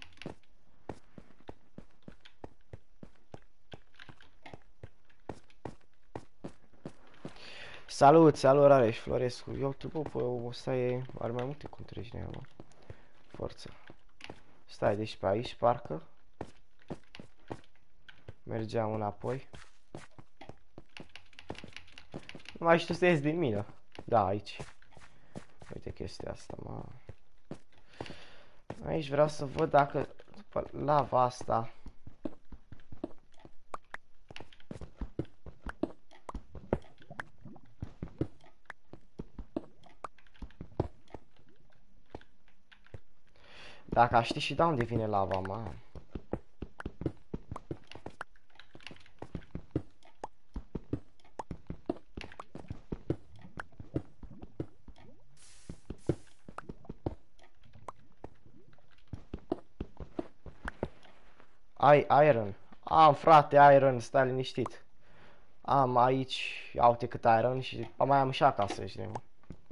Salut, salut Rareș, Florescu. Eu te pup, ăsta e, are mai multe conturi din mă. Forță. Stai, deci pe aici, parcă. Mergeam înapoi. Nu mai știu să ies din mină. Da, aici. Uite chestia asta, mă. Aici vreau să văd dacă după lava asta dacă aș ști și de unde vine lava, mă. Ai iron. Am, frate, iron, stai liniștit. Am aici, ia uite cât iron și mai am și acasă, știi, mă.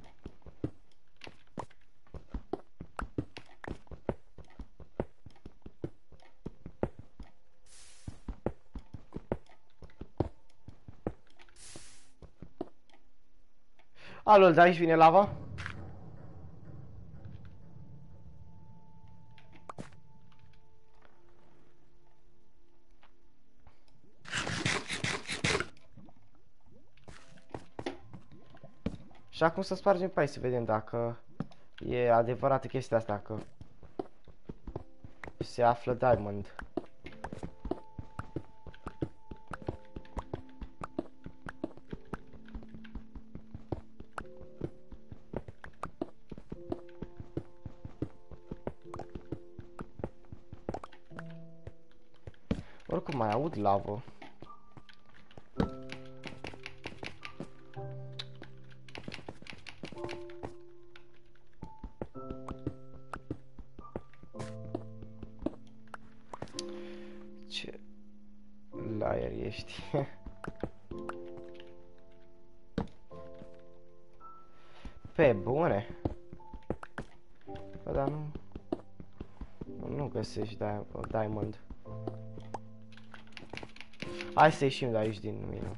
Alo, de aici vine lava? Și acum să spargem pe aici să vedem dacă e adevărată chestia asta, că se află diamond. Oricum mai aud lavă. ești. Pe bune. Bă, dar nu... Nu găsești diamond. Hai să ieșim de aici din mină.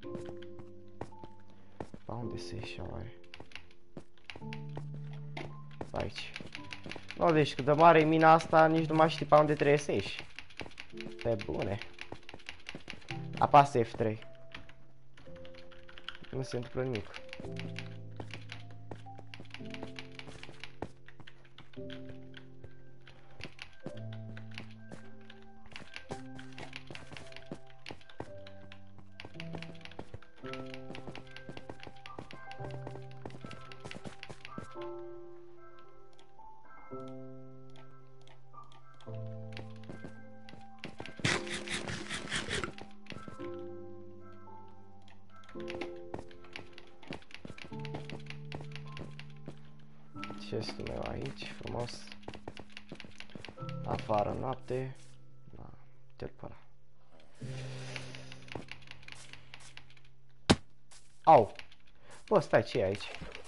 Pa unde se ieșea oare? Aici. No, deci cât de mare e mina asta, nici nu mai știi pe unde trebuie să ieși. Pe bune. Apasă F trei. Nu se întâmplă nimic. Chestul meu aici, frumos. Afară noapte. Da, te-l păra. Au! Bă, stai, ce e aici?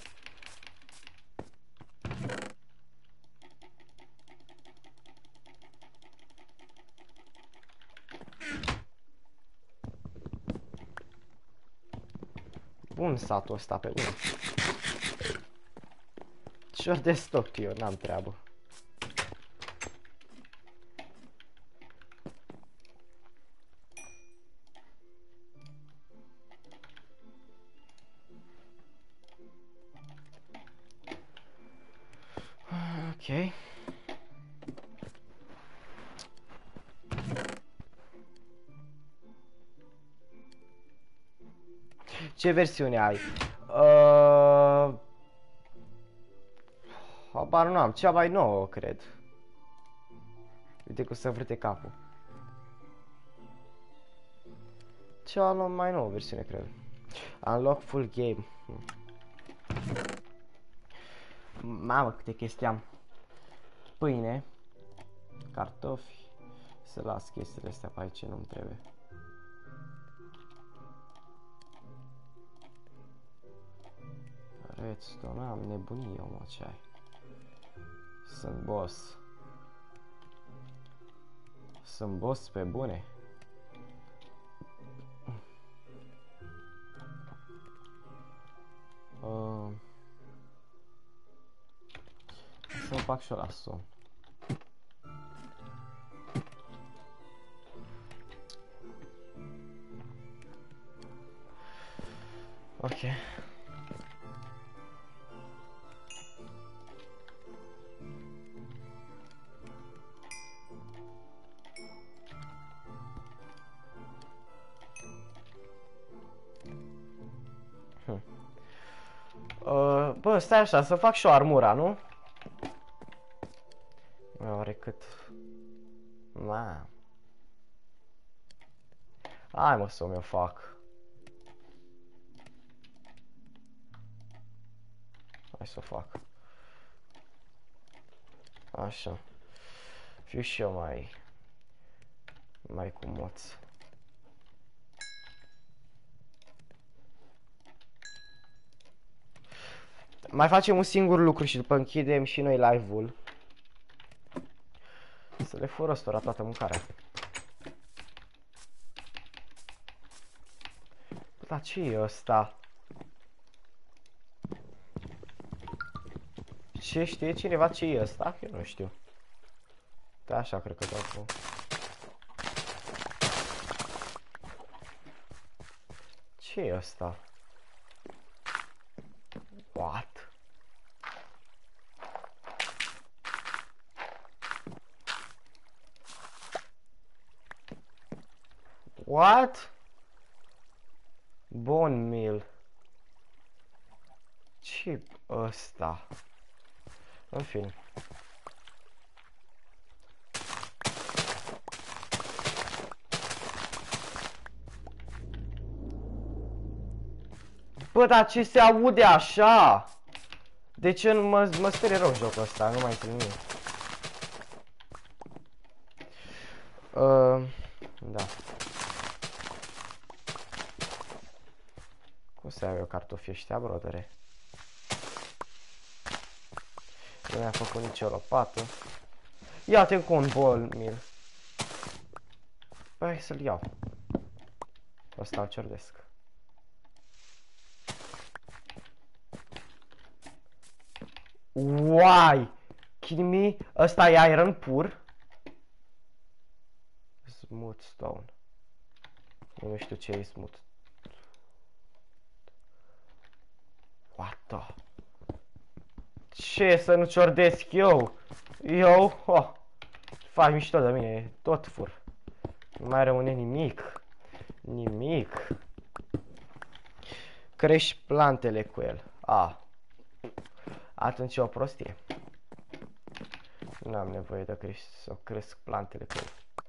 Bun satul ăsta pe unul. Ce de stoc eu, n-am treabă. Ok. Ce versiune ai? Uh... Habar nu am, cea mai nouă, cred. Uite cum se învârte capul. Cea mai nouă versiune, cred. Unlock full game. Mamă, câte chestii am. Pâine. Cartofi. Să las chestiile astea pe aici, nu-mi trebuie. Redstone, am nebunie, mă, ce ai. Sunt boss. Sunt boss pe bune. Uh, să fac și-o la somn. Ok. Uh, bă, stai așa, să fac și o armura, nu? Oare cât? Ma. Hai mă să mi-o fac. Hai să o fac. Așa. Fiu și eu mai... mai cu moț. Mai facem un singur lucru și după închidem și noi live-ul. Să le fură stora toată mâncarea. Dar ce e ăsta? Ce știe cineva ce e ăsta? Eu nu știu. Da, așa cred că dau. Ce e ăsta? What? What? Bone meal. Ce ăsta? În fine. Bă, dar ce se aude așa? De ce nu mă, mă sperie rău jocul ăsta? Nu mai înțeleg nimic. Uh, da. să iau eu cartofii ăștia, brodere? Nu mi-a făcut nicio lopată. Ia-te cu un bol mil. Păi, hai să-l iau. Ăsta îl ciordesc. Uai! Kidding me? Ăsta e iron pur? Smooth stone. Eu nu știu ce e smooth. What the? Ce să nu ciordesc eu? Eu? Oh. Faci mișto de mine, tot fur. Nu mai rămâne nimic. Nimic. Crești plantele cu el. A. Atunci e o prostie. Nu am nevoie de crești, să cresc plantele cu el.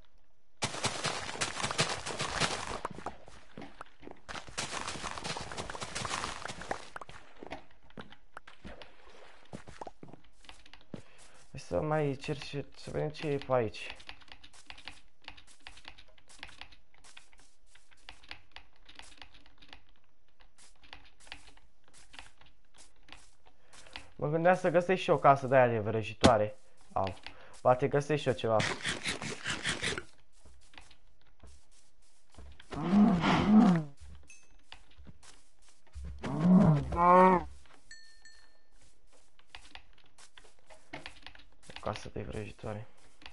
Să mai cerci, să vedem ce e pe aici. Mă gândeam să găsesc și o casă de aia de vrăjitoare. Au. Poate găsesc și eu ceva. O casă de vrăjitoare.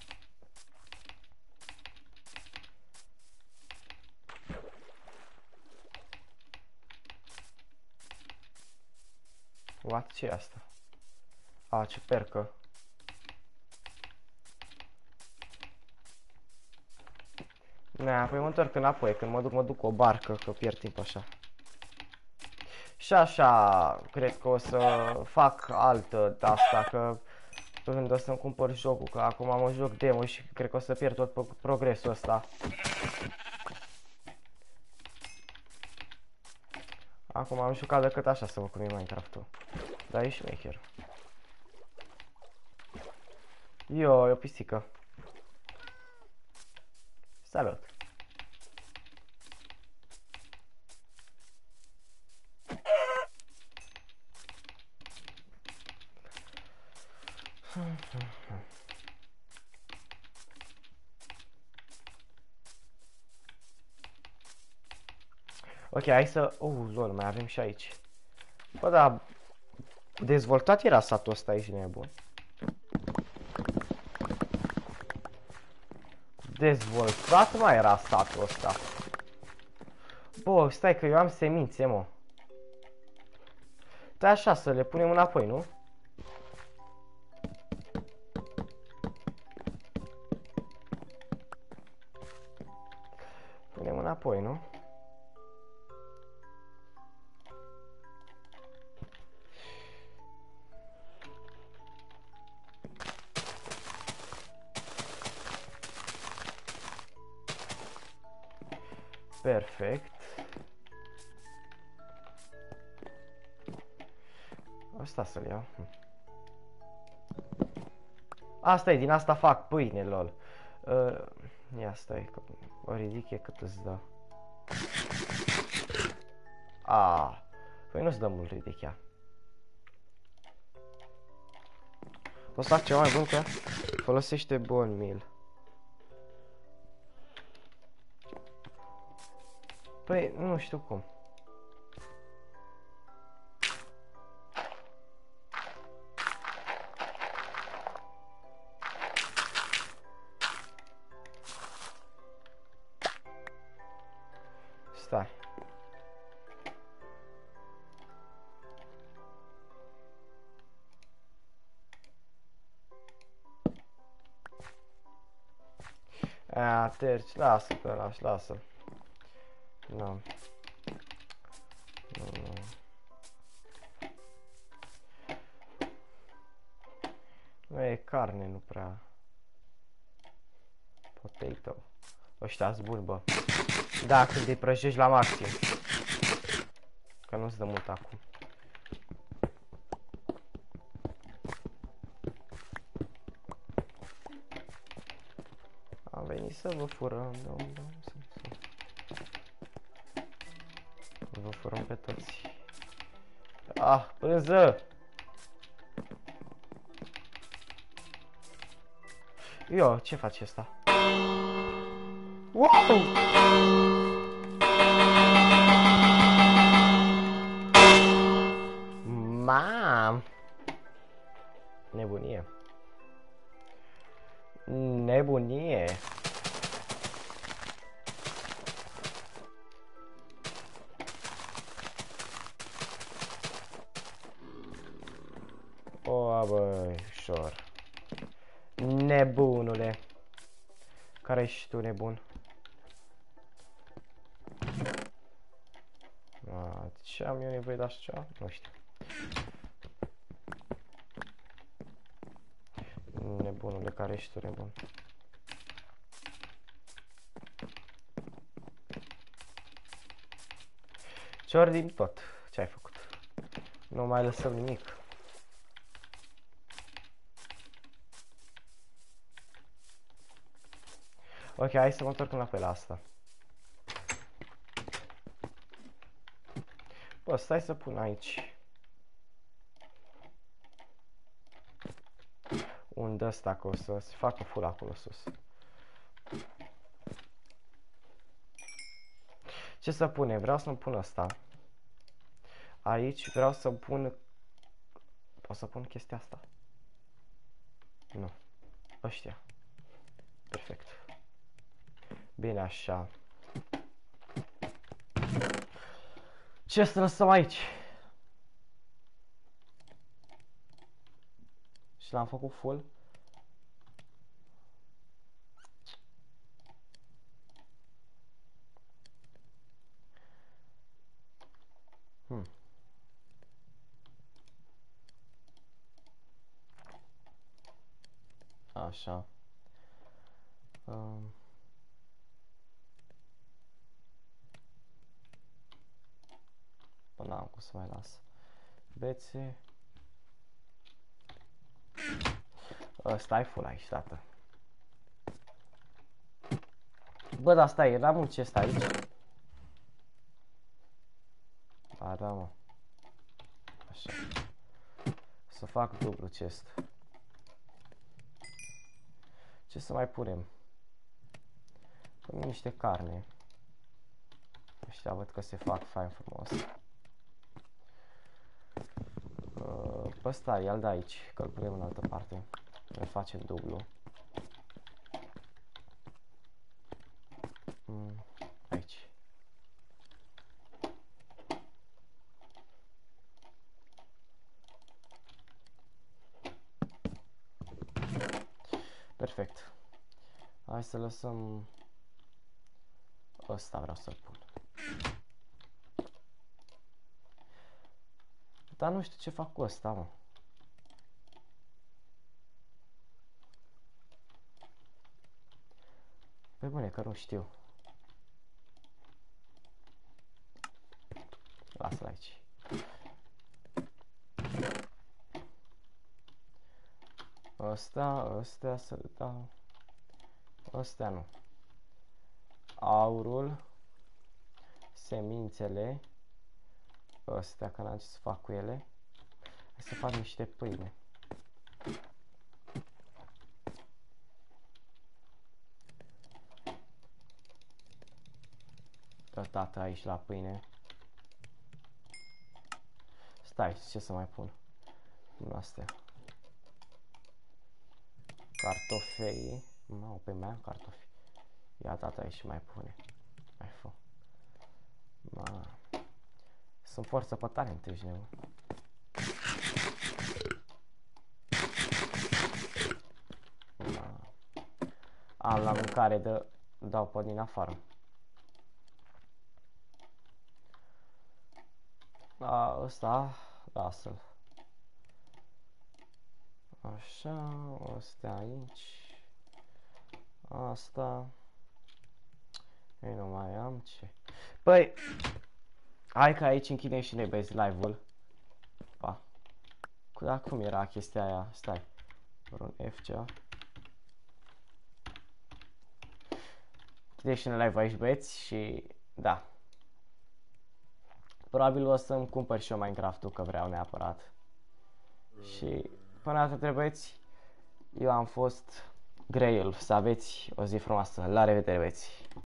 What? Ce e asta? A, ce percă. Nea, păi mă întorc înapoi, când mă duc, mă duc cu o barcă, că pierd timp așa. Și așa, cred că o să fac altă de asta, că când o să-mi cumpăr jocul, că acum am un joc demo și cred că o să pierd tot progresul ăsta. Acum am jucat decât așa să văd cum e Minecraft-ul. Dar e șmecher. Yo, e o pisică. Salut! Ok, hai să... Uh, lol, mai avem și aici. Bă, da... Dezvoltat era satul ăsta aici, nebun. Dezvoltat mai era satul ăsta. Bă, stai că eu am semințe, mă. Da, așa, să le punem înapoi, nu? Punem înapoi, nu? Perfect. Asta să-l iau. Asta e, din asta fac pâine, lol. Uh, ia stai, că o ridic e cât îți dă. Ah, păi nu-ți dă mult ridichea. Poți să fac ceva mai bun că folosește bone meal. Păi, nu știu cum. Stai. A, terci, lasă pe ăla, lasă. Nu. Nu, nu. Nu e carne, nu prea. Potato. Ăștia-s buni, bă. Da, când îi prăjești la maxim. Că nu-ți dă mult acum. Am venit să vă furăm, da, da, Vă furăm pe toți. Ah, pânză! Io, ce face asta? Wow! Mam! Nebunie. Nebunie. O, băi, ușor. Nebunule. Care ești tu, nebun? A, ce am eu nevoie de așa? Nu știu. Nebunule, care ești tu, nebun? Ce-ori din tot. Ce ai făcut? Nu mai lăsăm nimic. Ok, hai să mă întorc înapoi la asta. Bă, stai să pun aici un de ăsta, că o să se facă full acolo sus. Ce să punem? Vreau să-mi pun ăsta. Aici vreau să pun... O să pun chestia asta? Nu. Ăștia. Perfect. Bine așa. Ce să lăsăm aici? Și l-am făcut full. Hmm. Așa. Um. Până am cum să mai las. Bețe. Ăsta e full aici, tată. Bă, dar stai, era mult chest aici. Ba da, mă. Așa. Să fac dublu chest. Ce să mai punem? Punem niște carne. Ăștia văd că se fac fain frumos. Pe ăsta, ia-l de aici, că îl punem în altă parte. Îl facem dublu. Mm, aici. Perfect. Hai să lăsăm... Ăsta vreau să-l pun. Dar nu știu ce fac cu ăsta, mă. Pe bune, că nu știu. Lasă-l aici. Ăsta, ăsta să-l dau. Ăsta nu. Aurul. Semințele. Ăstea, că n-am ce să fac cu ele. Hai să fac niște pâine. Dă tată aici la pâine. Stai, ce să mai pun? Pun astea. Cartofei. Mamă, pe mai am cartofi. Ia tata aici mai pune. Mai fă. Ma. Sunt forță pe talent, ești nebun. Ma. Am la mâncare de dau pe din afară. Da, ăsta, lasă-l. Așa, ăsta aici. Asta. Eu nu mai am ce. Păi, hai că aici închidem și noi, băieți, live-ul. Pa. Dar cum era chestia aia? Stai. Run F ceva. Închidem și noi live aici, băieți, și da. probabil o să-mi cumpăr și eu Minecraft-ul, că vreau neapărat. Și până data băieți, eu am fost Grail. Să aveți o zi frumoasă. La revedere, băieți!